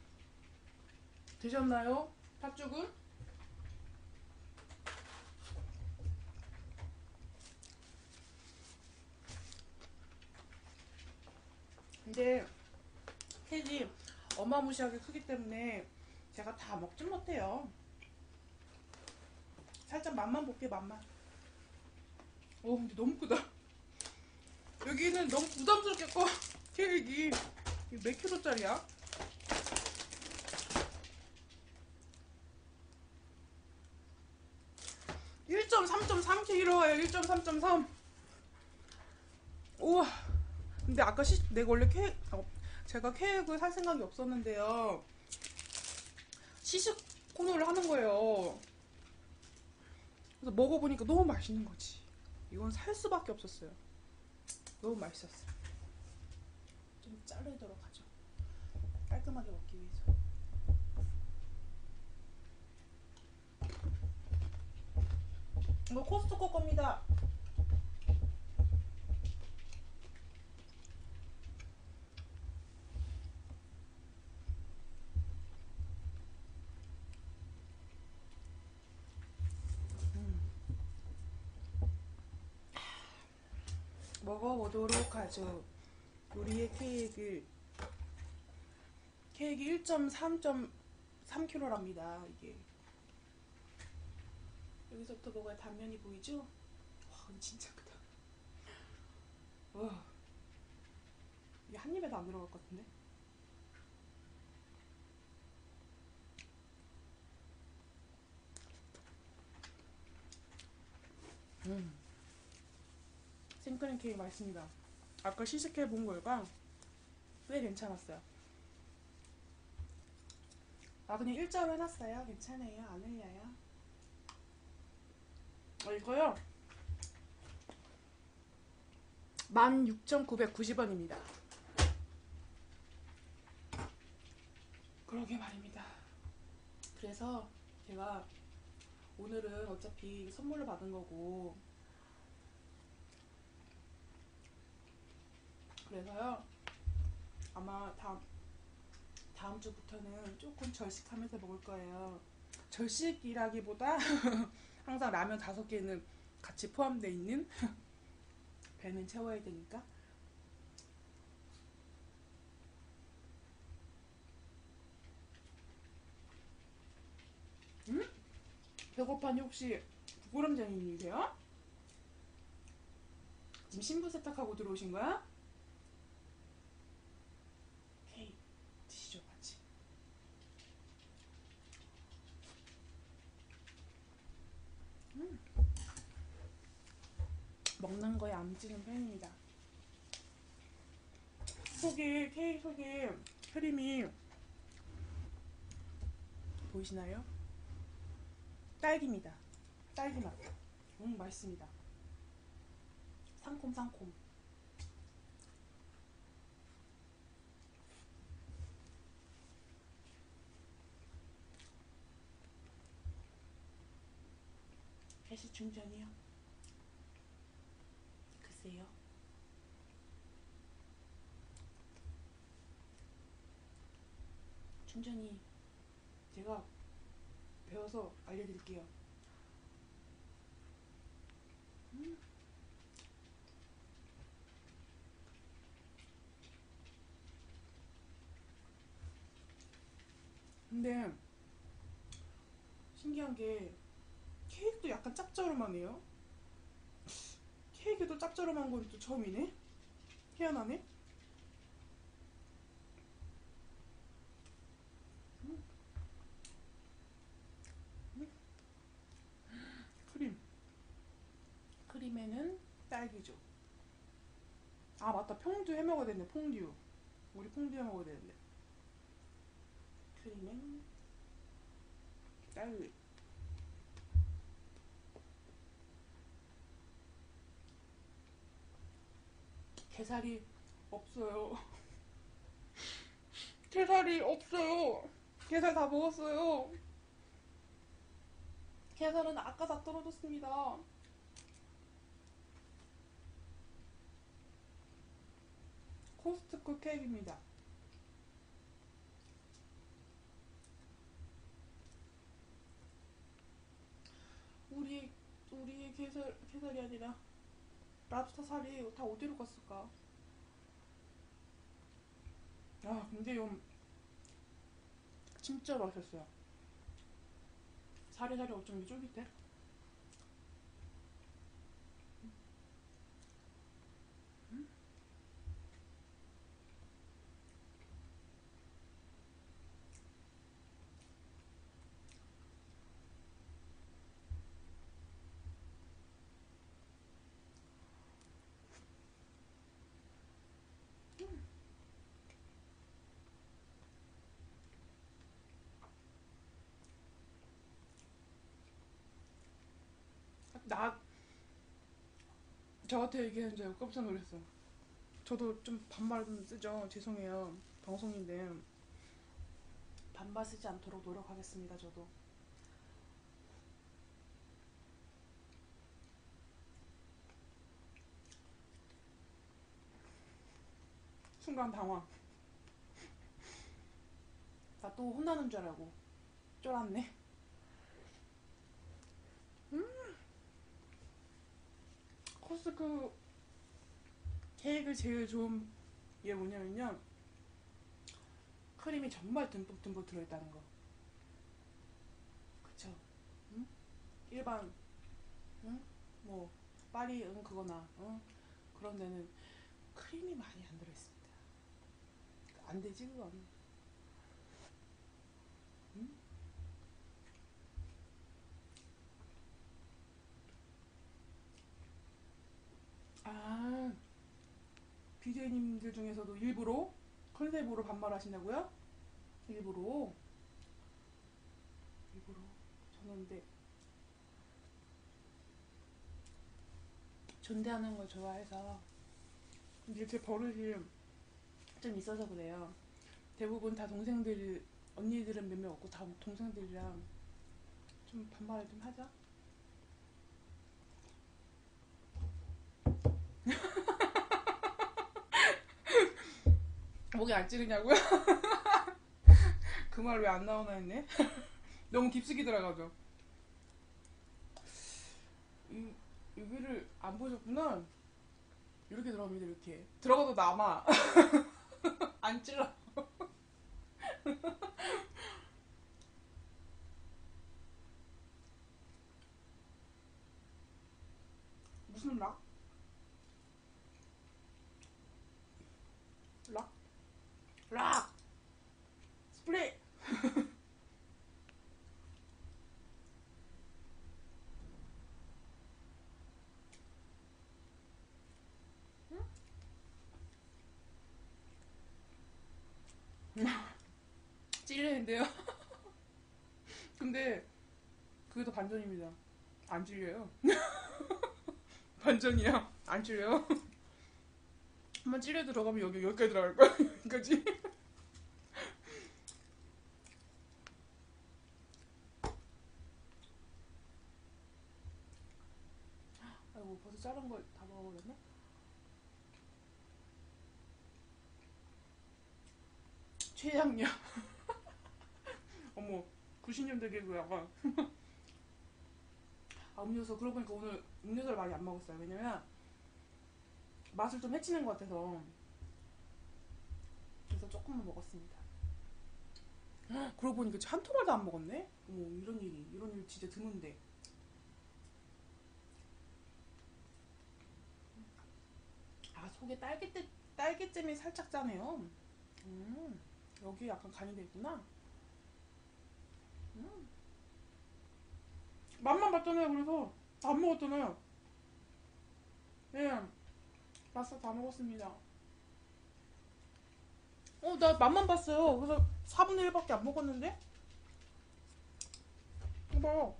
드셨나요? 팥죽은? 근데 캣이 어마무시하게 크기 때문에 제가 다 먹진 못해요. 살짝 맛만 볼게, 맛만. 오, 근데 너무 크다. 여기는 너무 부담스럽게 커. 케이크 몇 킬로짜리야? 1.3.3kg예요. 1.3.3. 우와. 근데 아까 내가 원래 제가 케이크를 살 생각이 없었는데요. 시식 코너를 하는 거예요. 그래서 먹어보니까 너무 맛있는 거지. 이건 살 수밖에 없었어요. 너무 맛있었어요. 좀 자르도록 하죠. 깔끔하게 먹기 위해서. 이거 코스트코 겁니다. 먹어보도록 하죠. 우리의 케이크 1.3.3kg랍니다. 이게 여기서부터 먹어야 단면이 보이죠? 와, 진짜 크다. 와, 이게 한 입에도 안 들어갈 것 같은데? 생크림 케이크 맛있습니다. 아까 시식해본 거가 꽤 괜찮았어요. 그냥 일자로 해놨어요. 괜찮아요. 안 흘려요. 이거요 16,990원입니다. 그러게 말입니다. 그래서 제가 오늘은 어차피 선물로 받은 거고, 그래서요 아마 다음 주부터는 조금 절식하면서 먹을 거예요. 절식이라기보다 항상 라면 5개는 같이 포함되어 있는 배는 채워야 되니까. 응? 배고파니 혹시 부끄럼쟁이님이세요? 지금 신분 세탁하고 들어오신 거야? 케이크 드시죠 같이. 먹는 거에 안 찌는 편입니다. 케이크 속에 크림이 보이시나요? 딸기입니다. 딸기 맛. 맛있습니다. 상콤 상콤. 가시 충전이요? 글쎄요. 충전이 제가 배워서 알려드릴게요. 근데 신기한 게 케이크도 약간 짭조름하네요. 케이크도 짭조름한 건 또 처음이네. 희한하네. 크림. 크림에는 딸기죠. 아 맞다. 퐁듀 해 먹어야 되네. 퐁듀. 우리 퐁듀 해 먹어야 되는데. 크림엔 딸기. 게살이 없어요. 게살이 없어요. 게살 다 먹었어요. 게살은 아까 다 떨어졌습니다. 코스트코 케이크입니다. 우리의 게살이 아니라 랍스터 살이 다 어디로 갔을까? 아 근데 좀 진짜 맛있었어요. 살이 어쩜 쫄깃해? 나 저한테 얘기한 줄 알고 깜짝 놀랐어. 저도 좀 반말 좀 쓰죠. 죄송해요. 방송인데 반말 쓰지 않도록 노력하겠습니다. 저도. 순간 당황. 나 또 혼나는 줄 알고 쫄았네. 코스크 케이크 제일 좋은 게 뭐냐면요. 크림이 정말 듬뿍 들어있다는 거. 그쵸? 응? 일반 응? 뭐 파리 그거나 그런 데는 크림이 많이 안 들어있습니다. 안 되지 그건. 응? 아 BJ님들 중에서도 일부러 컨셉으로 반말하신다고요? 일부러 일부러 저는 근데 존대하는 걸 좋아해서 이게 제 버릇이 좀 있어서 그래요. 대부분 다 동생들 언니들은 몇 명 없고 다 동생들이랑 좀 반말을 좀 하자. 목이 안 찌르냐고요? 그 말 왜 안 나오나 했네. 너무 깊숙이 들어가죠. 이 여기를 안 보셨구나. 이렇게 들어갑니다. 이렇게 들어가도 남아. 안 찔러. 무슨 락? 락? 락! 스프레이! 찔리는데요? 근데 그게 더 반전입니다. 안 찔려요. 반전이야. 안 찔려요. 한번 찔려 들어가면 여기까지 들어갈 거야. 여기까지. 아이고 벌써 자른 걸 다 먹어버렸네. 최양력. 어머 90년대 개그 약간. 아 음료수 그러고 보니까 오늘 음료수를 많이 안 먹었어요. 왜냐면 맛을 좀 해치는 것 같아서. 그래서 조금만 먹었습니다. 그러고 보니까 한 토막도 안 먹었네. 어머 이런 일 진짜 드문데. 아 속에 딸기잼이 살짝 짜네요. 여기 약간 간이 돼 있구나. 음. 맛만 봤잖아요. 그래서 안 먹었잖아요. 예, 맛있어 다 먹었습니다. 나 맛만 봤어요. 그래서 4분의 1밖에 안 먹었는데? 봐요.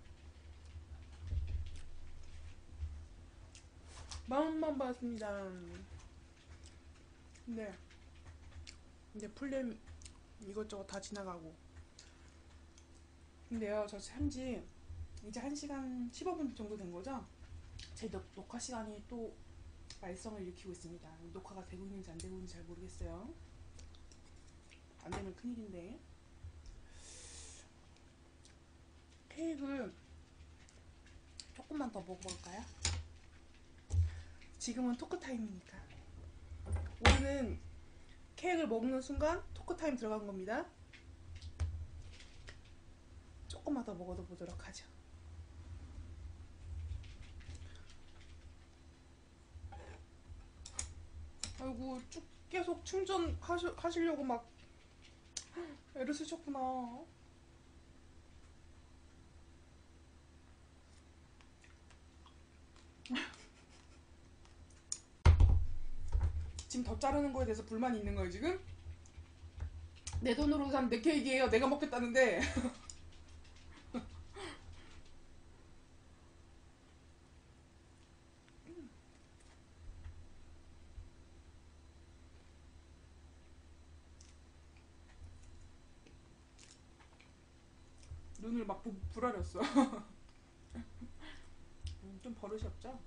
맛만 봤습니다. 네. 이제 풀렘 이것저것 다 지나가고. 근데요, 저 산지 이제 1시간 15분 정도 된 거죠? 제 녹화 시간이 또 말썽을 일으키고 있습니다. 녹화가 되고 있는지 안 되고 있는지 잘 모르겠어요. 안 되면 큰일인데. 케이크를 조금만 더 먹어볼까요? 지금은 토크 타임이니까. 오늘은 케이크를 먹는 순간 토크 타임 들어간 겁니다. 조금만 더 먹어도 보도록 하죠. 아이고 쭉 계속 충전하시려고 막 애를 쓰셨구나. 지금 더 자르는 거에 대해서 불만이 있는 거예요 지금? 내 돈으로 산 내 케이크예요. 내가 먹겠다는데. 눈을 막 부라렸어. 좀 버릇이 없죠?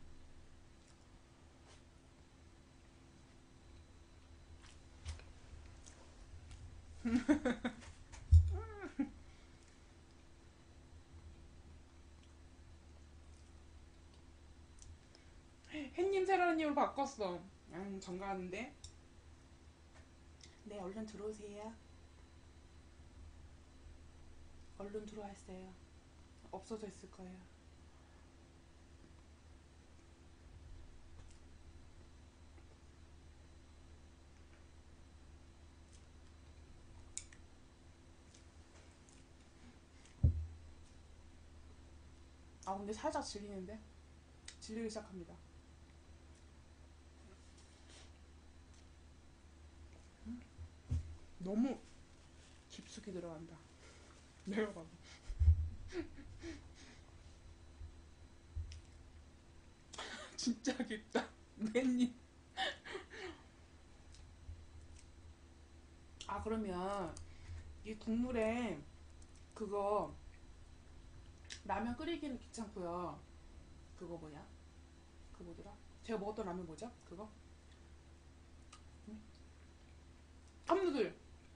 햇님 세라님으로 바꿨어. 정가하는데. 네 얼른 들어오세요. 얼른 들어왔어요. 없어져 있을 거예요. 아 근데 살짝 질리는데? 질리기 시작합니다. 너무 깊숙이 들어간다. 내가 봐도. 진짜 깊다. 맨님. 아 그러면 이 국물에 그거 라면 끓이기는 귀찮고요. 그거 뭐냐? 그 뭐더라? 제가 먹었던 라면 뭐죠? 그거? 컵누들.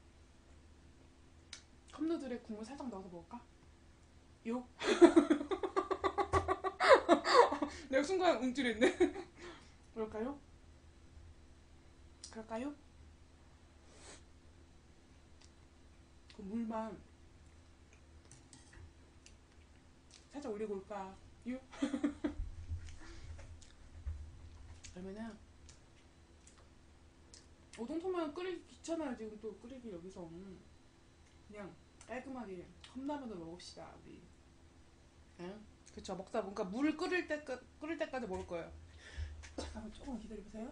컵누들에 국물 살짝 넣어서 먹을까? 요? 내가 순간 움찔했네. 그럴까요? 그럴까요? 그 물만 살짝 올리고 올까요? 그러면은 오동통면 끓이기 귀찮아요. 지금 또 끓이기 여기서 그냥 깔끔하게 컵라면으로 먹읍시다 우리. 응? 그쵸. 먹다 보니까 물 끓을 때까지 먹을 거예요. 잠깐만 조금만 기다려보세요.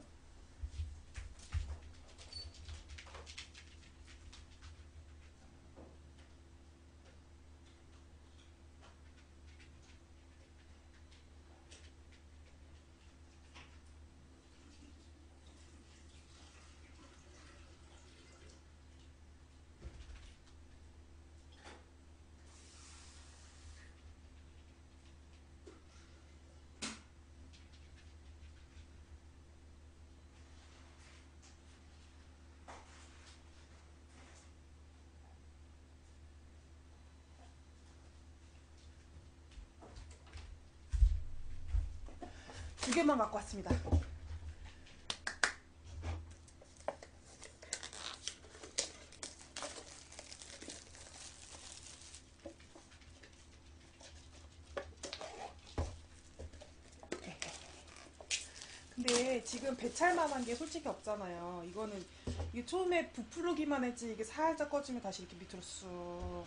두 개만 갖고 왔습니다. 근데 지금 배찰만한 게 솔직히 없잖아요. 이거는 이게 처음에 부풀기만 했지 이게 살짝 꺼지면 다시 이렇게 밑으로 쑥.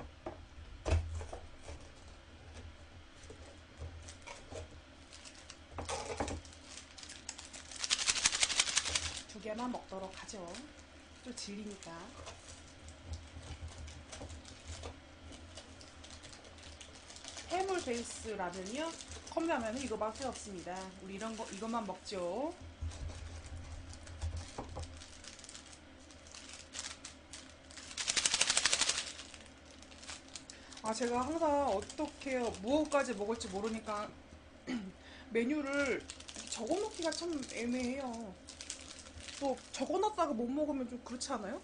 두 개만 먹도록 하죠. 좀 질리니까. 해물 베이스 라면이요? 컵라면은 이거밖에 없습니다. 우리 이것만 먹죠. 아, 제가 항상 어떻게 무엇까지 먹을지 모르니까 메뉴를 적어놓기가 참 애매해요. 또 적어놨다가 못 먹으면 좀 그렇지 않아요?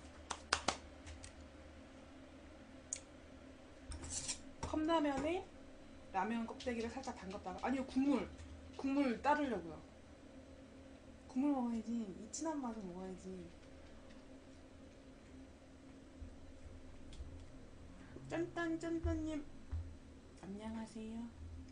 컵라면에 라면 껍데기를 살짝 담갔다가 아니요 국물 따르려고요. 국물 먹어야지. 이 진한 맛을 먹어야지. 짠딴짠딴님 안녕하세요.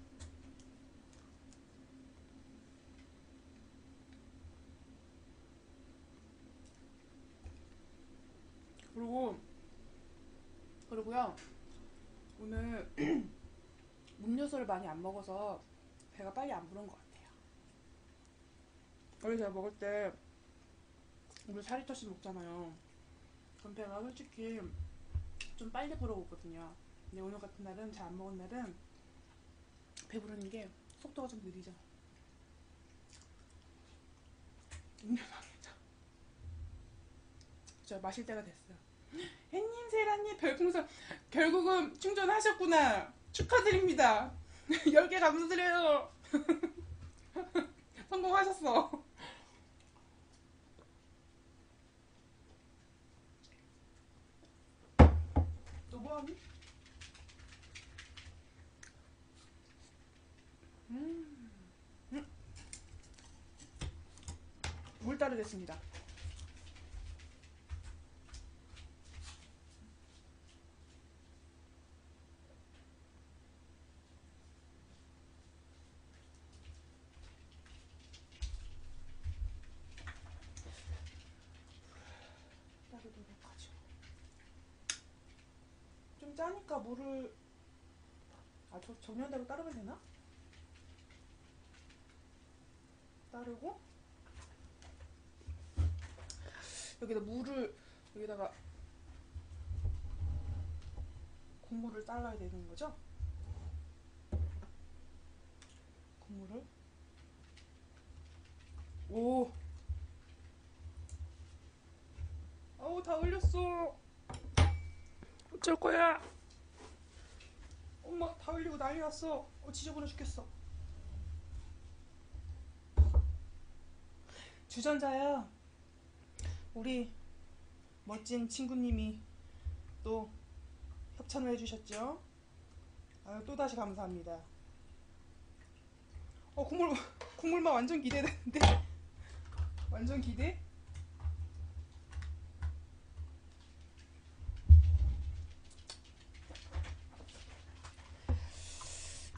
그리고요 오늘 음료수를 많이 안 먹어서 배가 빨리 안 부른 것 같아요. 원래 제가 먹을 때 우리 4리터씩 먹잖아요. 그럼 배가 솔직히 좀 빨리 불어오거든요. 근데 오늘 같은 날은 잘 안 먹은 날은 배부르는 게 속도가 좀 느리죠. 음료 망해져. 저 마실 때가 됐어요. 햇님, 세라님, 별풍선 결국은 충전하셨구나. 축하드립니다. 10개 감사드려요. 성공하셨어. 너 뭐하니? 물 따르겠습니다. 따르도록 하죠. 좀 짜니까 물을 정량대로 따르면 되나? 따르고 여기다가 국물을 잘라야 되는 거죠? 국물을 오, 어우 다 흘렸어. 어쩔 거야? 엄마 다 흘리고 난리 났어. 지저분해 죽겠어. 주전자요. 우리 멋진 친구님이 또 협찬을 해주셨죠. 아유, 또다시 감사합니다. 국물맛 완전 기대되는데. 완전 기대?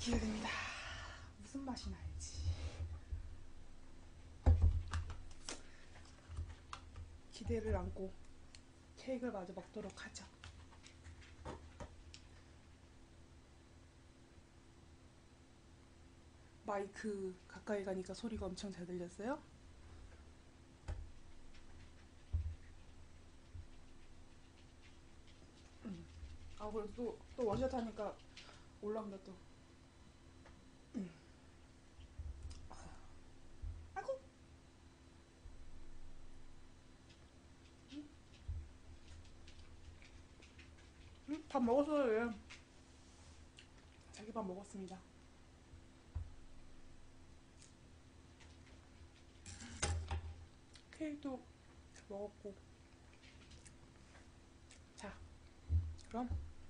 기대됩니다. 무슨 맛이 날지 기대를 안고 케이크를 마저 먹도록 하죠. 마이크 가까이 가니까 소리가 엄청 잘 들렸어요? 아 그래도 또 원샷 하니까 올라온다 또. 아이고. 밥 먹었어요. 얘. 자기 밥 먹었습니다. 케이크도 먹었고. 자, 그럼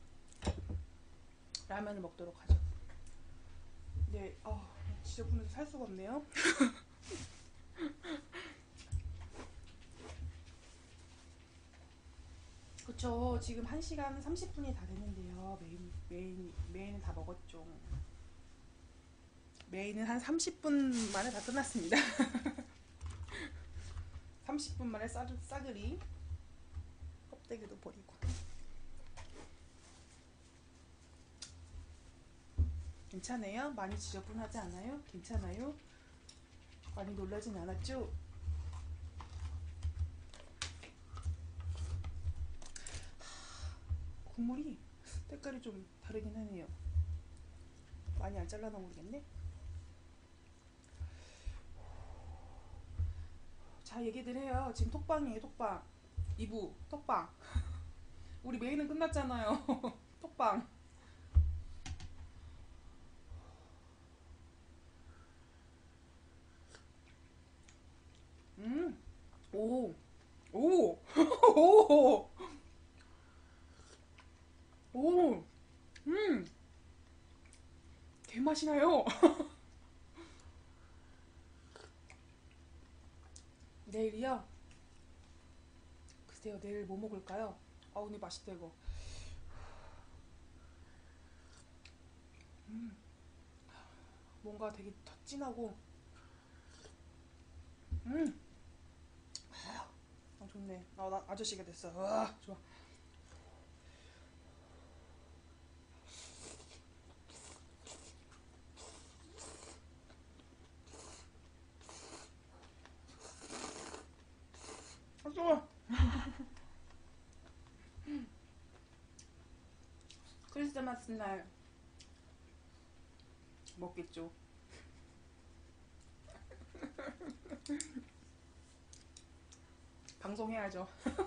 라면을 먹도록 하죠. 네, 지저분해서 살 수가 없네요. 그쵸, 지금 1시간 30분이 다 됐는데요. 메인은 다 먹었죠. 메인은 한 30분 만에 다 끝났습니다. 30분 만에 싸그리 껍데기도 버리고. 괜찮아요? 많이 지저분하지 않아요? 괜찮아요? 많이 놀라진 않았죠? 국물이 색깔이 좀 다르긴 하네요. 많이 안 잘라나 모르겠네. 자, 얘기들 해요. 지금 톡방이에요, 톡방. 2부 톡방. 우리 메인은 끝났잖아요. 톡방. 오, 오, 오, 오, 개맛이 나요. 내일이요? 글쎄요, 내일 뭐 먹을까요? 근데 맛있다, 이거. 뭔가 되게 더 진하고, 좋네. 나 아저씨가 됐어. 좋아. 좋아. 크리스마스 날 먹겠죠. 방송해야죠.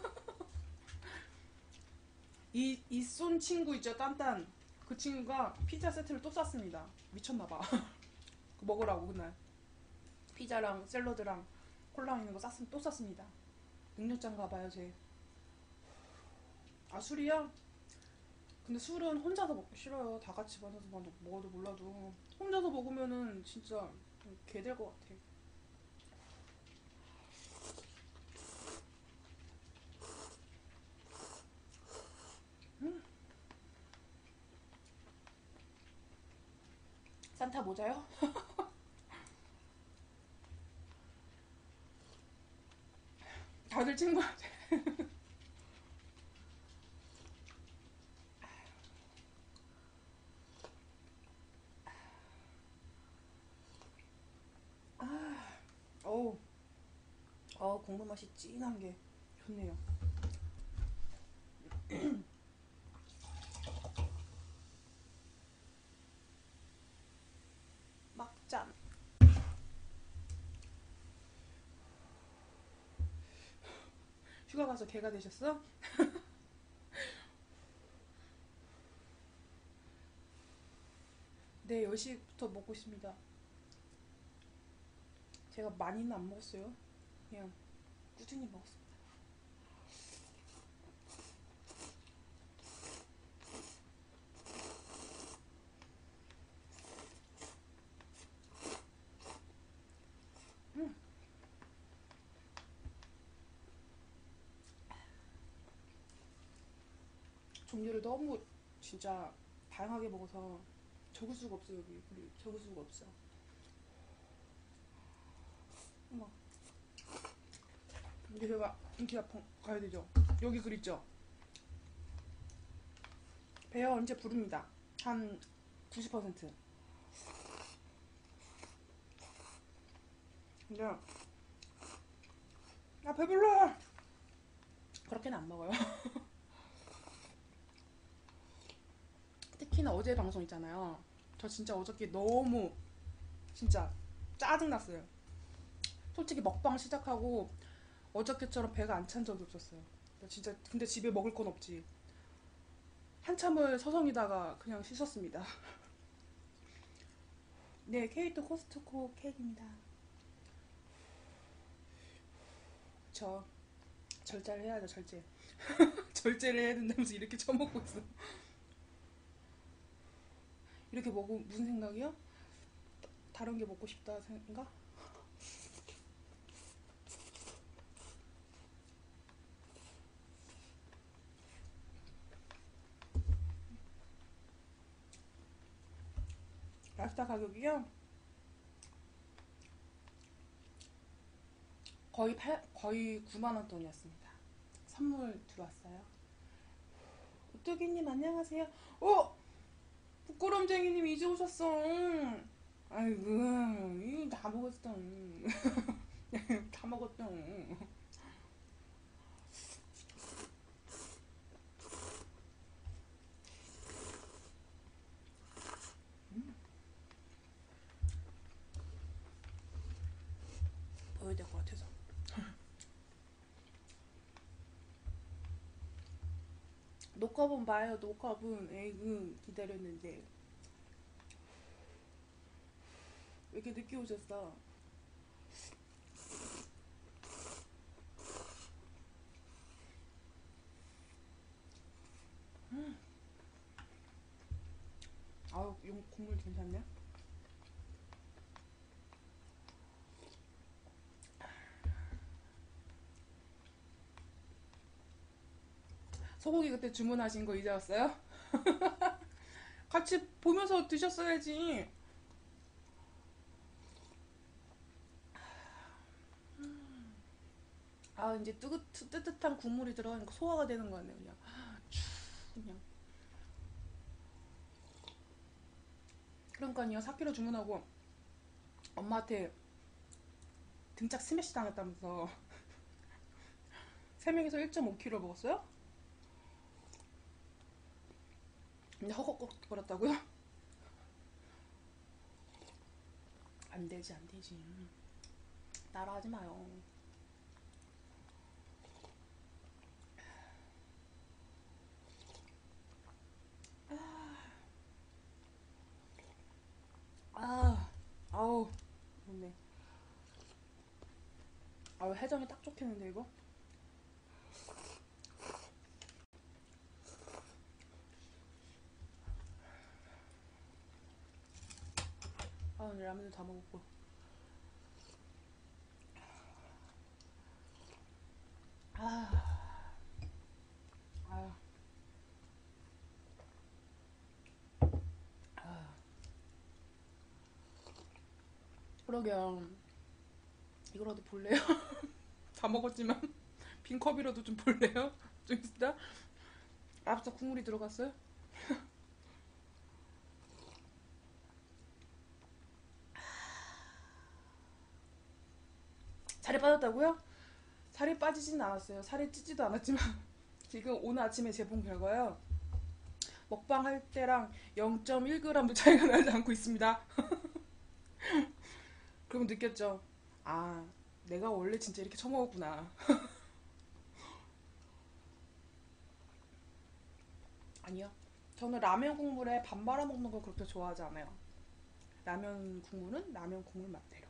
이쏜 친구 있죠, 딴딴. 그 친구가 피자 세트를 또 쌌습니다. 미쳤나봐. 먹으라고 그날. 피자랑 샐러드랑 콜라 있는 거 또 쌌습니다. 능력자인가 봐요, 쟤. 아, 술이요? 근데 술은 혼자서 먹기 싫어요. 다 같이 만나서 먹어도 몰라도. 혼자서 먹으면은 진짜 개 될 것 같아. 산타 모자요? 다들 친구한테. 어우, 국물 맛이 진한 게 좋네요. 막잔. 휴가 가서 개가 되셨어? 네, 10시부터 먹고 있습니다. 제가 많이는 안 먹었어요. 그냥 꾸준히 먹었습니다. 종류를 너무 진짜 다양하게 먹어서 적을 수가 없어 여기. 우리 적을 수가 없어. 어머. 이제 제가 인기 아파 가야 되죠. 여기 글 있죠. 배가 언제 부릅니다. 한 90%. 근데 배불러. 그렇게는 안 먹어요. 특히나 어제 방송 있잖아요. 저 진짜 어저께 너무 진짜 짜증났어요. 솔직히 먹방 시작하고 어저께처럼 배가 안 찬 적이 없었어요. 진짜 근데 집에 먹을 건 없지. 한참을 서성이다가 그냥 씻었습니다. 네, 케이크 코스트코 케이크입니다. 저 절제를 해야죠, 절제. 절제를 해야 된다면서 이렇게 처먹고 있어. 이렇게 먹으면 무슨 생각이요? 다른 게 먹고 싶다 생각? 랍스타 가격이요? 거의 9만 원 돈이었습니다. 선물 들어왔어요. 오뚜기님 안녕하세요. 부끄럼쟁이님 이제 오셨어. 아이고 이거 다 먹었어. 다 먹었어. 먹어야 될 것 같아서. 녹화본 봐요. 녹화본. 에이그 기다렸는데 왜 이렇게 늦게 오셨어? 아우 용 국물 괜찮네. 소고기 그때 주문하신 거 이제 왔어요? 같이 보면서 드셨어야지. 아 이제 뜨뜻한 국물이 들어가니까 소화가 되는 거 같네 그냥. 그냥. 그러니까요 4kg 주문하고 엄마한테 등짝 스매시 당했다면서 3명이서 1.5kg 먹었어요? 근데 허걱거렸다고요? 안 되지 안 되지. 따라하지 마요. 아우 좋네. 아우 해장이 딱 좋겠는데 이거? 아 오늘 라면을 다 먹었고. 아, 아, 아. 그러게요. 이거라도 볼래요? 다 먹었지만 빈 컵이라도 좀 볼래요? 좀 있다. 랍스터 국물이 들어갔어요? 살이 빠졌다고요? 살이 빠지진 않았어요. 살이 찌지도 않았지만 지금 오늘 아침에 재본 결과요. 먹방 할 때랑 0.1g도 차이가 나지 않고 있습니다. 그럼 느꼈죠. 아, 내가 원래 진짜 이렇게 처먹었구나. 아니요. 저는 라면 국물에 밥 말아 먹는 걸 그렇게 좋아하지 않아요. 라면 국물은 라면 국물 맛대로.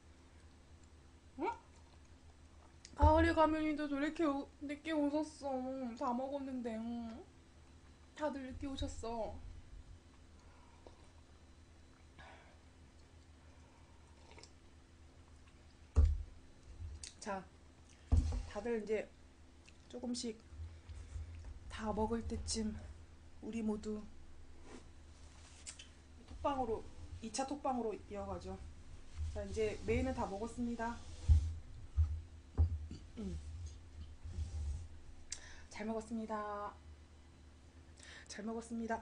응? 가을이 가면인데도 왜 이렇게 늦게 오셨어? 다 먹었는데. 응? 다들 늦게 오셨어. 자, 다들 이제 조금씩 다 먹을 때쯤 우리 모두 톡방으로 2차 톡방으로 이어가죠. 자, 이제 메인은 다 먹었습니다. 잘 먹었습니다. 잘 먹었습니다.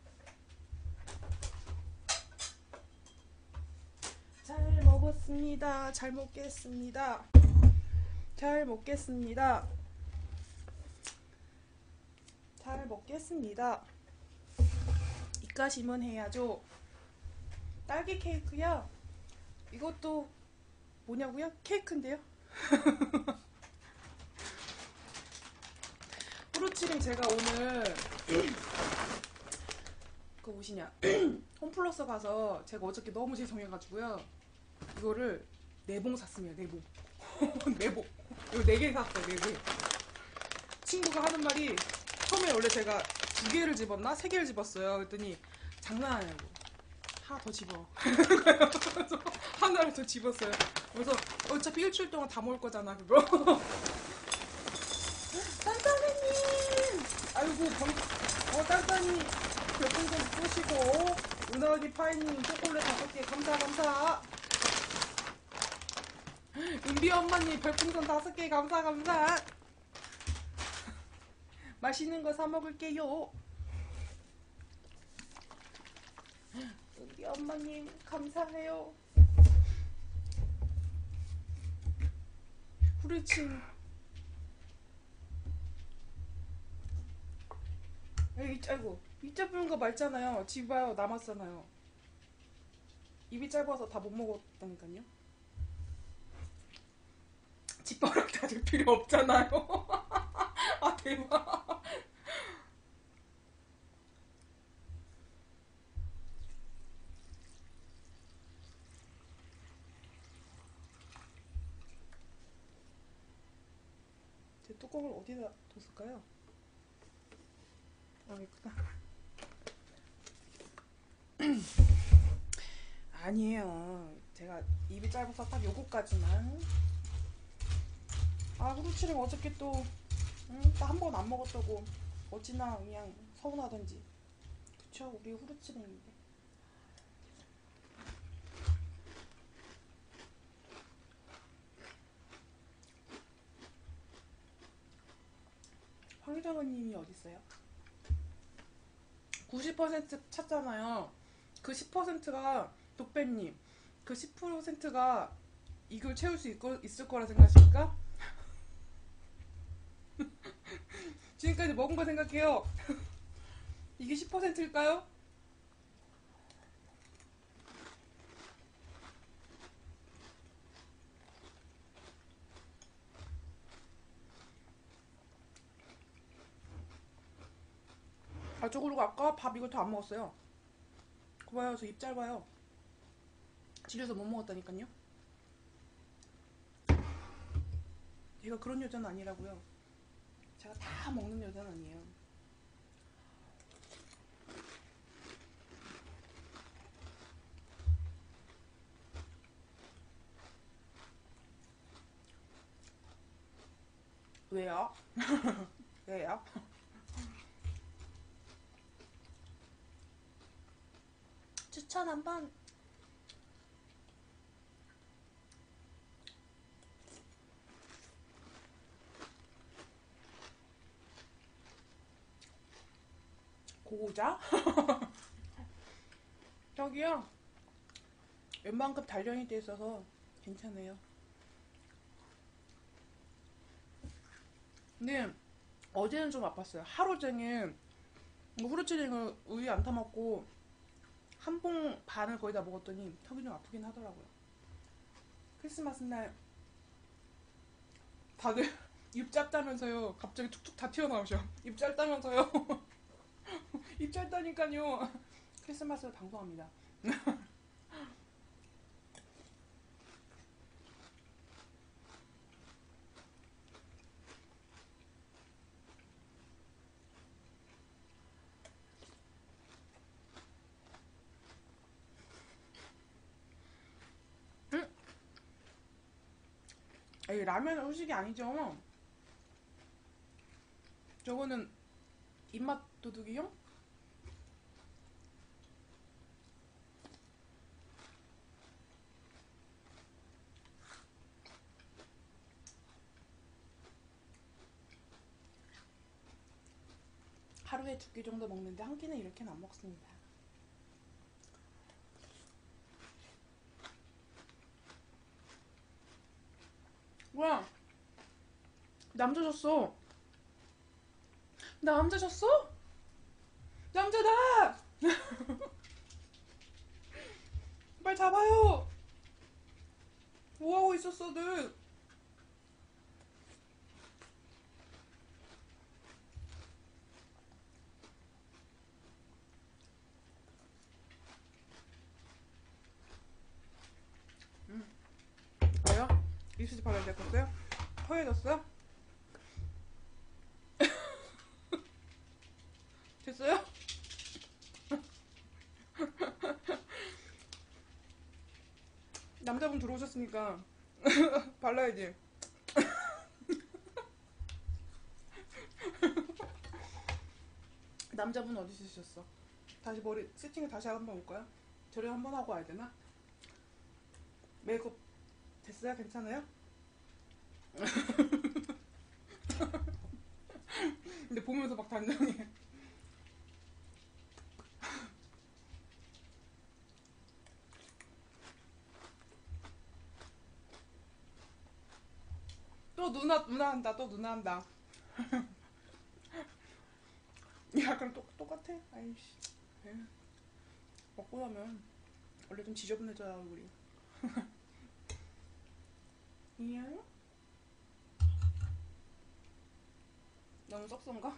잘 먹었습니다. 잘 먹겠습니다. 잘 먹겠습니다. 잘 먹겠습니다. 입가심은 해야죠. 딸기 케이크요. 이것도 뭐냐고요? 케이크인데요. 후르츠링 제가 오늘 그 뭐시냐 홈플러스 가서 제가 어저께 너무 죄송해가지고요. 이거를 4봉 샀습니다. 4봉. 4봉. 이거 4개 샀어요. 4개. 친구가 하는 말이 처음에 원래 제가 2개를 집었나? 3개를 집었어요. 그랬더니 장난하냐고. 하나 더 집어. 그래서 하나를 더 집었어요. 그래서 어차피 일주일 동안 다 먹을 거잖아 그거. 딴딴이님! 아이고 딴딴이 별풍선 쏘시고 은하언니 파이님 초콜릿 5개 감사. 은비 엄마님 별풍선 5개 감사. 맛있는 거 사 먹을게요. 은비 엄마님 감사해요. 후르친 아이고 입 짧은 거 말잖아요. 집 봐요. 남았잖아요. 입이 짧아서 다 못 먹었다니까요. 집버릇 다줄 필요 없잖아요. 아 대박. 제 뚜껑을 어디다 뒀을까요? 아 있구나. 아니에요. 제가 입이 짧아서 딱 요거까지만. 아 후르츠링 어저께 또 한 번 안 먹었다고 어찌나 그냥 서운하던지. 그쵸 우리 후르츠링인데. 황희정은님이 어딨어요? 90% 찾잖아요. 그 10%가 독배님, 그 10%가 이걸 채울 수 있을 거라 생각하십니까? 지금까지 먹은 거 생각해요. 이게 10%일까요? 아, 저 그리고 아까 밥 이거 다 안 먹었어요. 그거 봐요, 저 입 짧아요. 질려서 못 먹었다니까요. 제가 그런 여자는 아니라고요. 제가 다 먹는 여자는 아니에요. 왜요? 왜요? 추천 한번. 고자? 저기요. 웬만큼 단련이 돼 있어서 괜찮아요. 근데 어제는 좀 아팠어요. 하루 종일 후르츠링을 우유 안 타먹고 한 봉 반을 거의 다 먹었더니 턱이 좀 아프긴 하더라고요. 크리스마스 날 다들 입 짧다면서요. 갑자기 툭툭 다 튀어나오셔. 입 짧다면서요. 입 짧다니까요. 크리스마스를 방송합니다. 에이, 라면은 후식이 아니죠. 저거는 입맛 도둑이용? 하루에 2끼 정도 먹는데 한 끼는 이렇게는 안 먹습니다. 뭐야? 남자졌어. 남자졌어? 남자다! 빨리 잡아요. 뭐하고 있었어, 늘? 왜요? 입술이 발라야 됐었어요? 허해졌어요? 됐어요? 남자분 들어오셨으니까 발라야지. 남자분 어디 있으셨어? 다시 머리 세팅을 다시 한번 올까요? 저를 한번 하고 와야 되나? 메이크업 됐어요? 괜찮아요? 근데 보면서 막 단정해. 또 누나 한다. 또 누나 한다. 야 그럼 똑같아? 아이씨. 에휴. 먹고 나면 원래 좀 지저분해져야 우리. 이야? 너무 썩선가?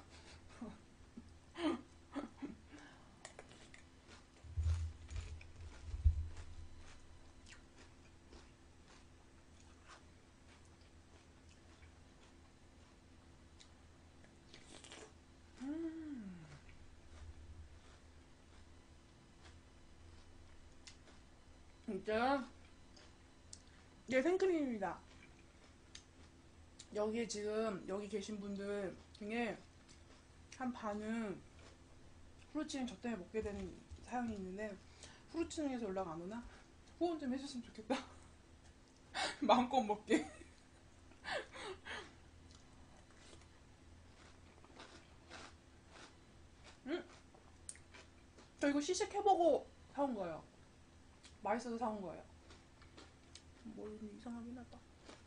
진짜 얘 생크림입니다. 여기 지금 여기 계신 분들 중에 한 반은 후루츠는 저 때문에 먹게 되는 사연이 있는데 후루츠에서 연락 안 오나? 후원 좀 해줬으면 좋겠다. 마음껏 먹게. 응? 저 이거 시식해보고 사온 거예요. 맛있어서 사온 거예요. 뭐 이상하긴 하다.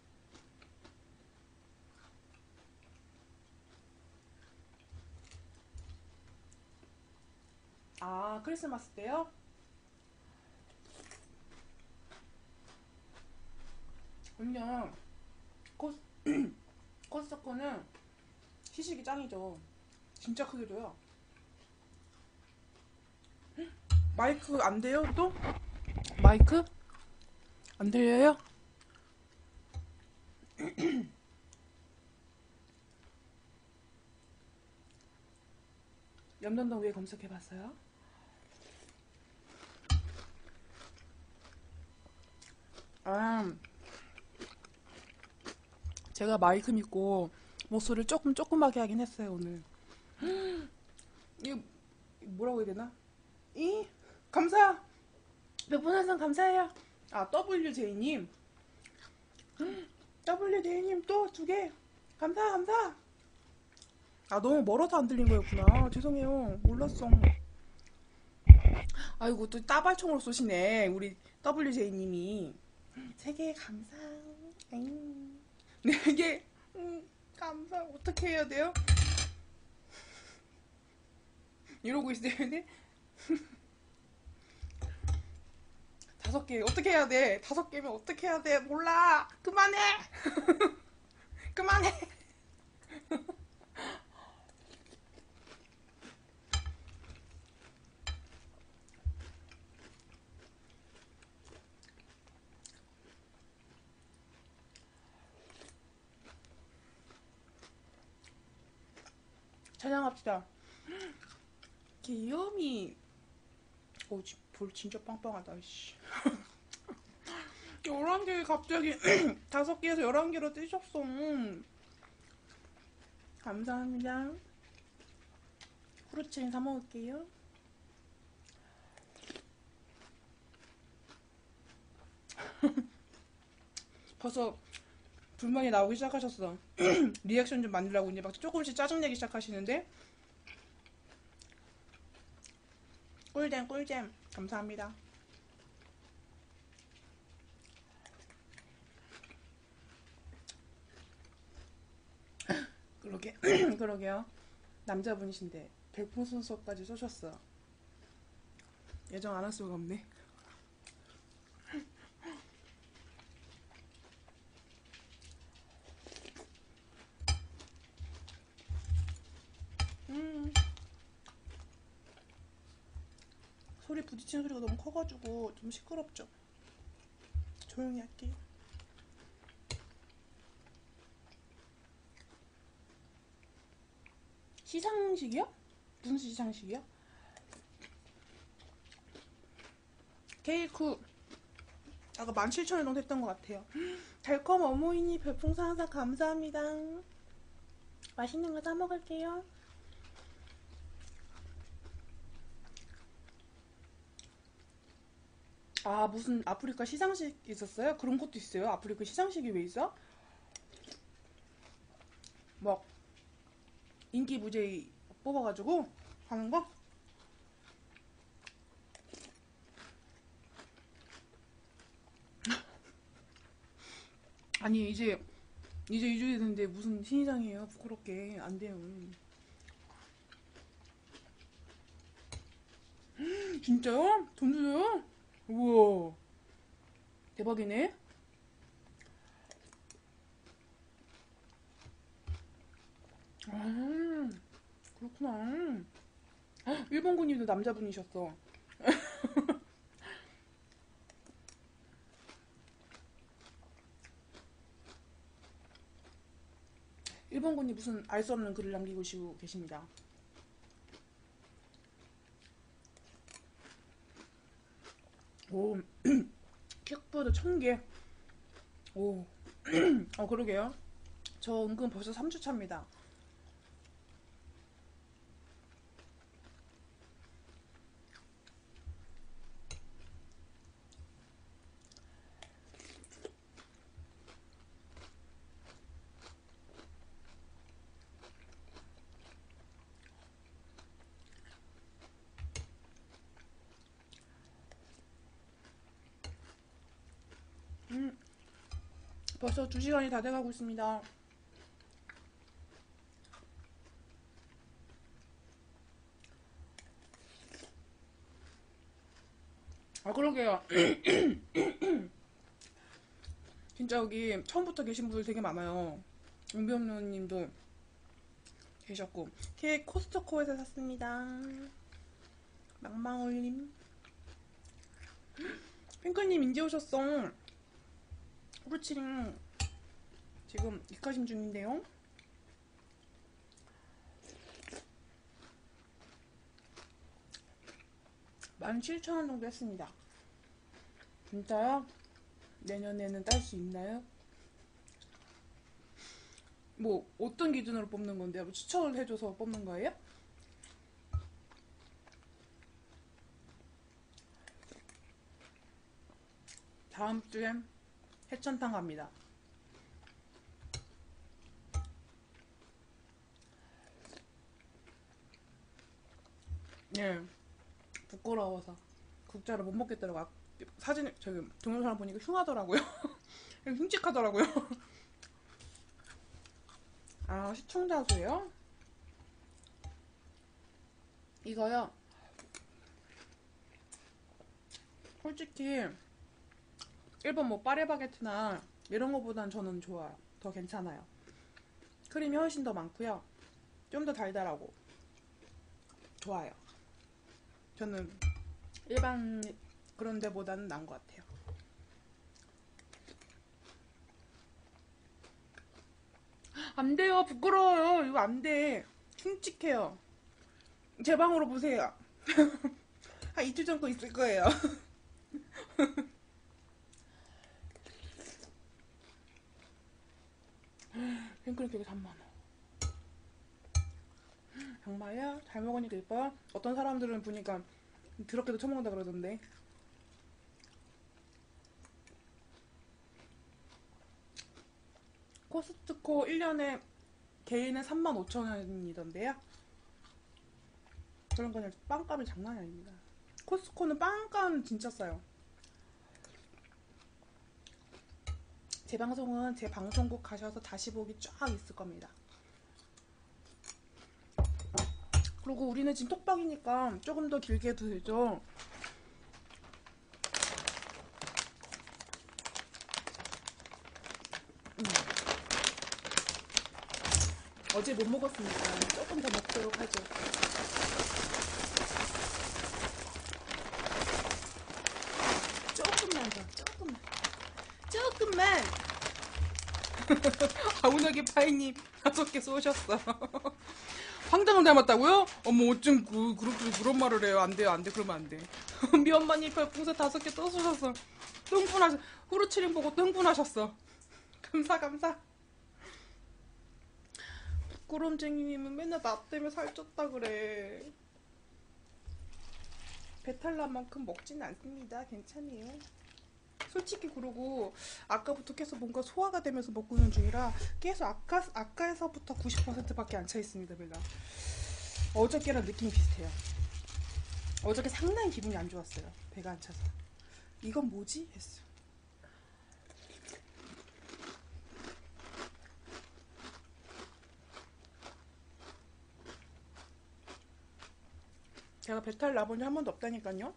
아 크리스마스 때요? 그냥 코스트코는 시식이 짱이죠. 진짜 크게 줘요. 마이크 안 돼요 또? 마이크? 안 들려요? 염전동 위에 검색해봤어요? 아, 제가 마이크 믿고 목소리를 조금하게 하긴 했어요 오늘. 이거 뭐라고 해야 되나? 감사! 몇 분 항상 감사해요. 아 WJ님 WJ님 또 2개 감사. 아 너무 멀어서 안 들린 거였구나. 죄송해요. 몰랐어. 아이고 또 따발총으로 쏘시네 우리 WJ님이. 3개 감사. 4개 감사. 어떻게 해야 돼요? 이러고 있어야 돼? 5개 어떻게 해야 돼? 5개면 어떻게 해야 돼? 몰라. 그만해. 그만해. 찬양합시다. 귀요미. 볼 진짜 빵빵하다. 씨. 11개 갑자기 5개에서 11개로 뜨셨어. 감사합니다. 후르츠는 사 먹을게요. 벌써 불만이 나오기 시작하셨어. 리액션 좀 만들라고 이제 막 조금씩 짜증내기 시작하시는데 꿀잼 꿀잼 감사합니다. 그러게 그러게요. 남자분이신데 별풍선수까지 쏘셨어. 예정 안 할 수가 없네. 소리 부딪히는 소리가 너무 커가지고 좀 시끄럽죠. 조용히 할게요. 시상식이요? 무슨 시상식이요? 케이크 아까 17,000원 정도 했던 것 같아요. 달콤 어머니 별풍선 항상 감사합니다. 맛있는 거 사 먹을게요. 아 무슨 아프리카 시상식 있었어요? 그런 것도 있어요? 아프리카 시상식이 왜 있어? 뭐 인기 무제의 뽑아가지고 하는 거? 아니 이제 2주일 됐는데 무슨 신이상이에요? 부끄럽게 안 돼요. 진짜요? 돈 줘요? 우와 대박이네. 아 그렇구나. 일본 군인도 남자분이셨어. 일본 군이 무슨 알 수 없는 글을 남기고 계십니다. 오 킥보드 1000개. 오 그러게요. 저 은근 벌써 3주 차입니다. 벌써 2시간이 다 돼가고 있습니다. 아 그러게요. 진짜 여기 처음부터 계신 분들 되게 많아요. 은비엄누님도 계셨고 케이크 코스트코에서 샀습니다. 망망올림. 핑크님 인제 오셨어. 후르치링 지금 입가심 중인데요. $17,000원 정도 했습니다. 진짜요? 내년에는 딸 수 있나요? 뭐 어떤 기준으로 뽑는 건데요? 뭐 추천을 해줘서 뽑는 거예요? 다음 주엔 해천탕 갑니다. 예, 부끄러워서 국자를 못 먹겠더라고. 사진 저기 동영상 보니까 흉하더라고요. 흉측하더라고요. 아 시청자 수요? 이거요. 솔직히 일본 뭐 파레바게트나 이런 거보단 저는 좋아요. 더 괜찮아요. 크림이 훨씬 더 많고요. 좀 더 달달하고 좋아요. 저는 일반 그런 데보다는 나은 것 같아요. 안 돼요. 부끄러워요. 이거 안 돼. 흉측해요. 제 방으로 보세요. 한 2주 정도 있을 거예요. 핑크림 되게 3만원. 정말요? 잘 먹으니까 예뻐요? 어떤 사람들은 보니까 더럽게도 처먹는다 그러던데. 코스트코 1년에 개인은 35,000원이던데요? 그런 거는 빵값이 장난이 아닙니다. 코스코는 빵가는 진짜 싸요. 제 방송은 제 방송국 가셔서 다시 보기 쫙 있을 겁니다. 그리고 우리는 지금 톡방이니까 조금 더 길게 해도 되죠. 어제 못 먹었으니까 조금 더 먹도록 하죠. 조금만 더, 조금만. 아우나기 파이님 5개 쏘셨어. 황당을 닮았다고요? 어머 어쩜 그렇게 그런 말을 해요. 안 돼요, 안 돼. 그러면 안 돼. 미엄마님 별풍선 5개 또 쏘셨어. 또 흥분하셨어. 후르츠링 보고 또 흥분하셨어. 감사. 부끄럼쟁이님은 맨날 나 때문에 살쪘다 그래. 배탈 난 만큼 먹지는 않습니다. 괜찮아요. 솔직히 그러고 아까부터 계속 뭔가 소화가 되면서 먹고 있는 중이라 계속 아까에서부터 90%밖에 안 차 있습니다. 배가. 어저께랑 느낌이 비슷해요. 어저께 상당히 기분이 안 좋았어요. 배가 안 차서. 이건 뭐지? 했어. 제가 배탈 나본 지 한 번도 없다니까요.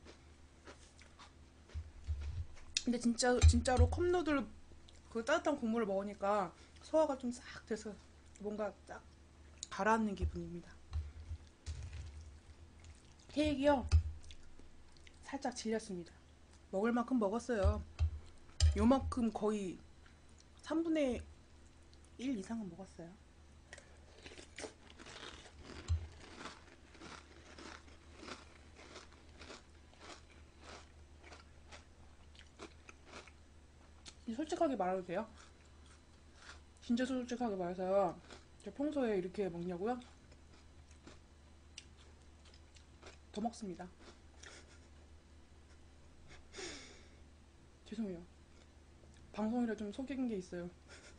근데 진짜로 컵누들 그 따뜻한 국물을 먹으니까 소화가 좀 싹 돼서 뭔가 딱 가라앉는 기분입니다. 케이크요. 살짝 질렸습니다. 먹을 만큼 먹었어요. 요만큼 거의 3분의 1 이상은 먹었어요. 솔직하게 말해도 돼요? 진짜 솔직하게 말해서요. 저 평소에 이렇게 먹냐고요? 더 먹습니다. 죄송해요. 방송이라 좀 속인 게 있어요.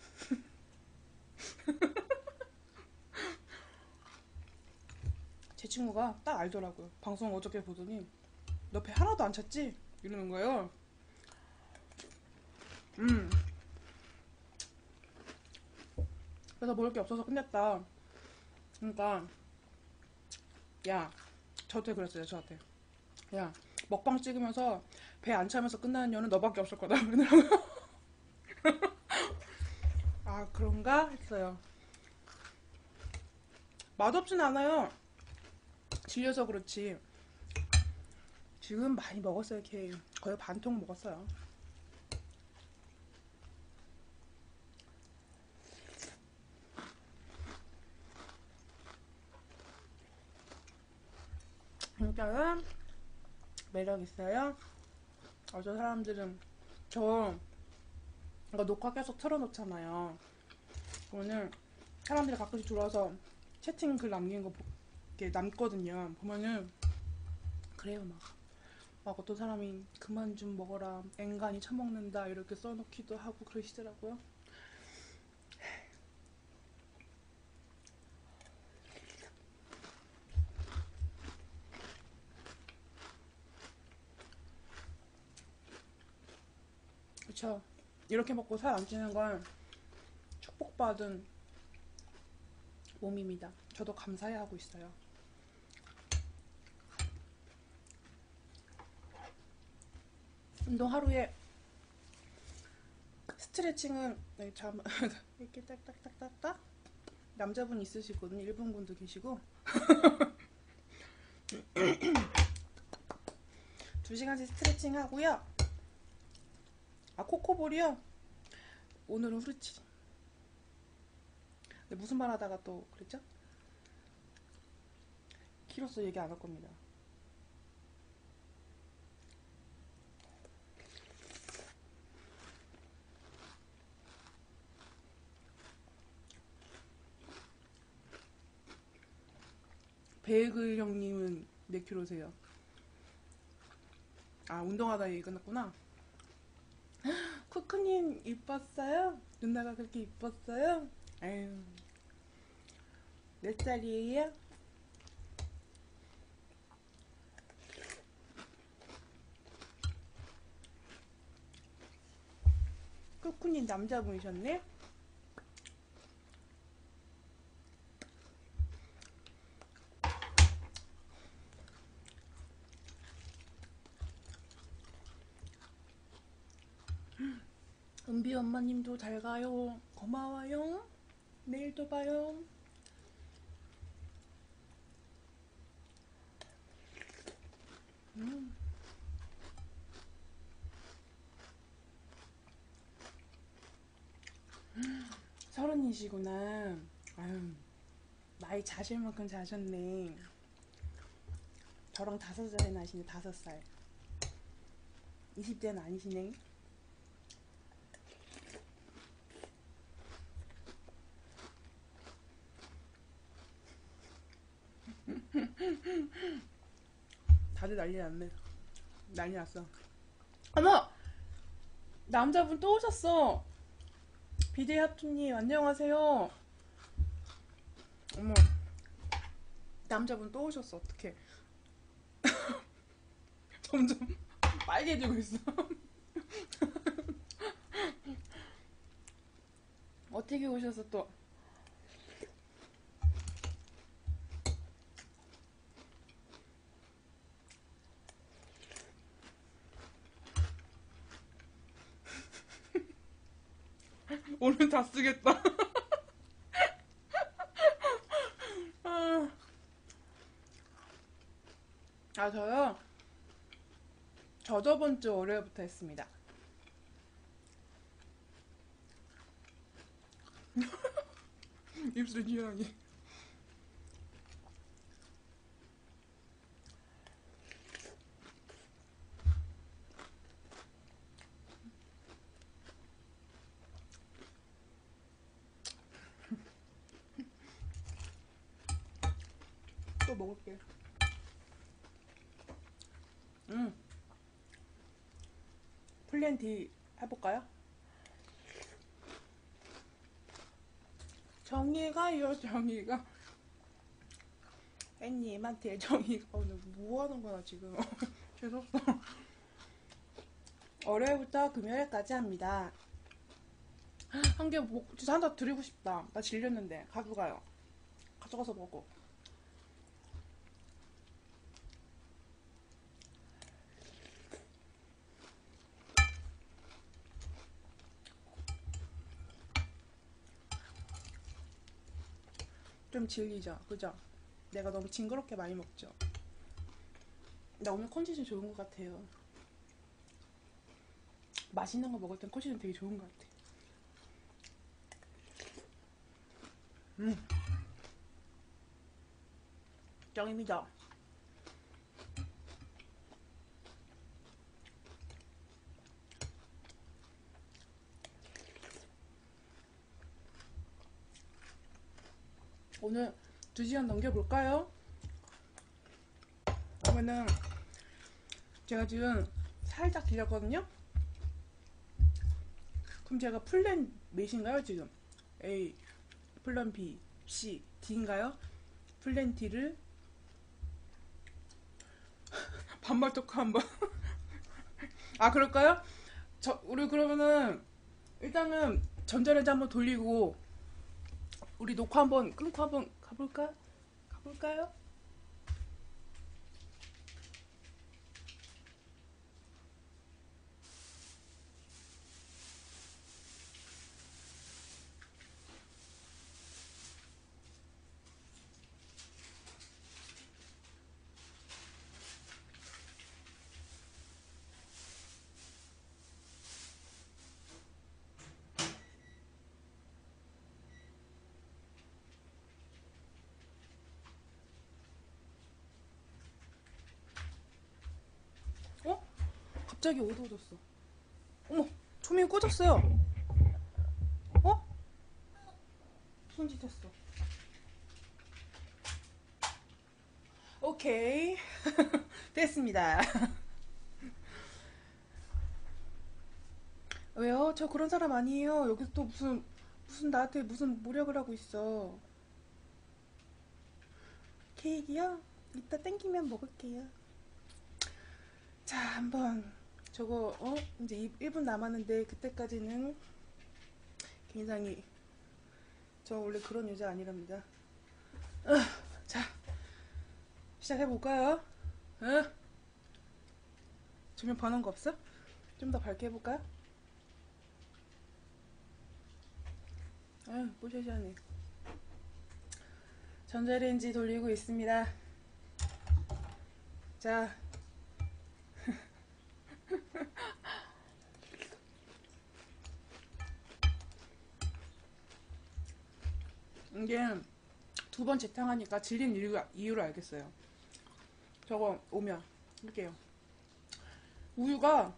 제 친구가 딱 알더라고요. 방송 어저께 보더니 너 배 하나도 안 찼지? 이러는 거예요. 그래서 먹을 게 없어서 끝냈다. 그러니까 야, 저한테 그랬어요. 저한테. 야, 먹방 찍으면서 배 안 차면서 끝나는 년은 너밖에 없을 거다. 아, 그런가? 했어요. 맛없진 않아요. 질려서 그렇지. 지금 많이 먹었어요, 케이크. 거의 반통 먹었어요. 진짜요? 매력 있어요? 어저 사람들은 저 이거 녹화 계속 틀어놓잖아요. 그러면은 사람들이 가끔씩 들어와서 채팅 글 남긴 거 이렇게 남거든요. 보면은 그래요 막 어떤 사람이 그만 좀 먹어라 앵간히 처먹는다 이렇게 써놓기도 하고 그러시더라고요. 그쵸. 이렇게 먹고 살 안 찌는 건 축복받은 몸입니다. 저도 감사해 하고 있어요. 운동 하루에 스트레칭은 이렇게 딱딱딱딱딱 남자분 있으시거든요. 일본 분도 계시고 2시간씩 스트레칭 하고요. 아, 코코볼이요? 오늘은 후르치. 근데 무슨 말 하다가 또 그랬죠? 키로수 얘기 안 할 겁니다. 베이글 형님은 몇 킬로세요? 아, 운동하다 얘기 끝났구나. 쿠쿠님 이뻤어요? 누나가 그렇게 이뻤어요? 아유, 몇 살이에요? 덕후님 남자분이셨네? 은비 엄마님도 잘 가요. 고마워요. 내일 또 봐요. 서른이시구나. 아유, 나이 자실 만큼 자셨네. 저랑 5살이 나시네, 5살. 20대는 아니시네. 다들 난리 났네. 난리 났어. 어머! 남자분 또 오셨어. 비데이 하투님, 안녕하세요. 어머, 남자분 또 오셨어. 어떡해. 점점 빨개지고 있어. 어떻게 오셔서 또. 오늘 다 쓰겠다. 저요? 저번 주 월요일부터 했습니다. 입술 지향이. 또 먹을게. 플랜디 해볼까요? 정의가요, 정의가. 햇님한테 정의가. 오늘 뭐 하는 거야, 지금. 죄송합니다. 월요일부터 금요일까지 합니다. 한 개 진짜 하나 드리고 싶다. 나 질렸는데. 가져가요. 가져가서 먹어. 좀 질리죠? 그죠? 내가 너무 징그럽게 많이 먹죠? 나 오늘 컨디션 좋은 것 같아요. 맛있는 거 먹을 땐 컨디션 되게 좋은 것 같아. 짱입니다. 오늘 2시간 넘겨볼까요? 그러면은 제가 지금 살짝 길었거든요? 그럼 제가 플랜 몇인가요 지금? A, 플랜 B, C, D인가요? 플랜 D를 반말 토크 한번. 그럴까요? 우리 그러면은 일단은 전자레인지 한번 돌리고 우리 녹화 한번 끊고 한번 가볼까요? 어? 갑자기 어두워졌어. 어머, 조명이 꺼졌어요. 어? 무슨 짓 했어? 오케이. 됐습니다. 왜요? 저 그런 사람 아니에요. 여기서 또 무슨 나한테 무슨 모략을 하고 있어. 케이크요? 이따 땡기면 먹을게요. 자, 한번 저거 이제 1분 남았는데 그때까지는 굉장히 저 원래 그런 여자 아니랍니다. 자, 시작해볼까요? 조명 번한 거 없어? 좀 더 밝게 해볼까요? 뽀샤시하네. 전자레인지 돌리고 있습니다. 자, 이게 두 번 재탕하니까 질린 이유를 알겠어요. 저거 오면 할게요. 우유가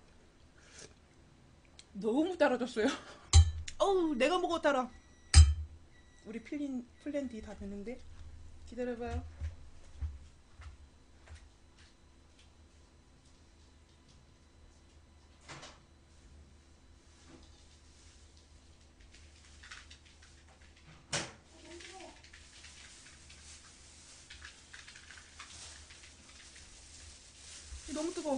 너무 달아졌어요. 어우, 내가 먹어 달아. 우리 플랜디 다 됐는데 기다려봐요. 너무 뜨거워.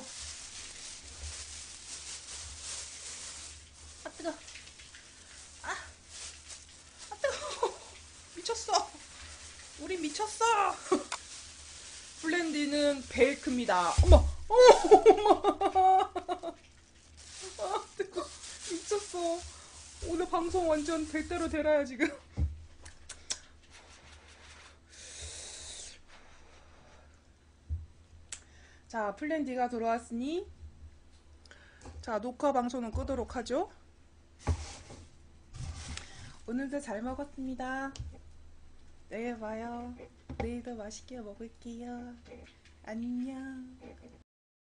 아 뜨거. 아 뜨거. 미쳤어. 우리 미쳤어. 플랜디는 베이크입니다. 어머, 어머, 아 뜨거. 미쳤어. 오늘 방송 완전 될 대로 되라야 지금. 자, 플랜디가 돌아왔으니 자, 녹화 방송은 끄도록 하죠. 오늘도 잘 먹었습니다. 내일 봐요. 내일도 맛있게 먹을게요. 안녕.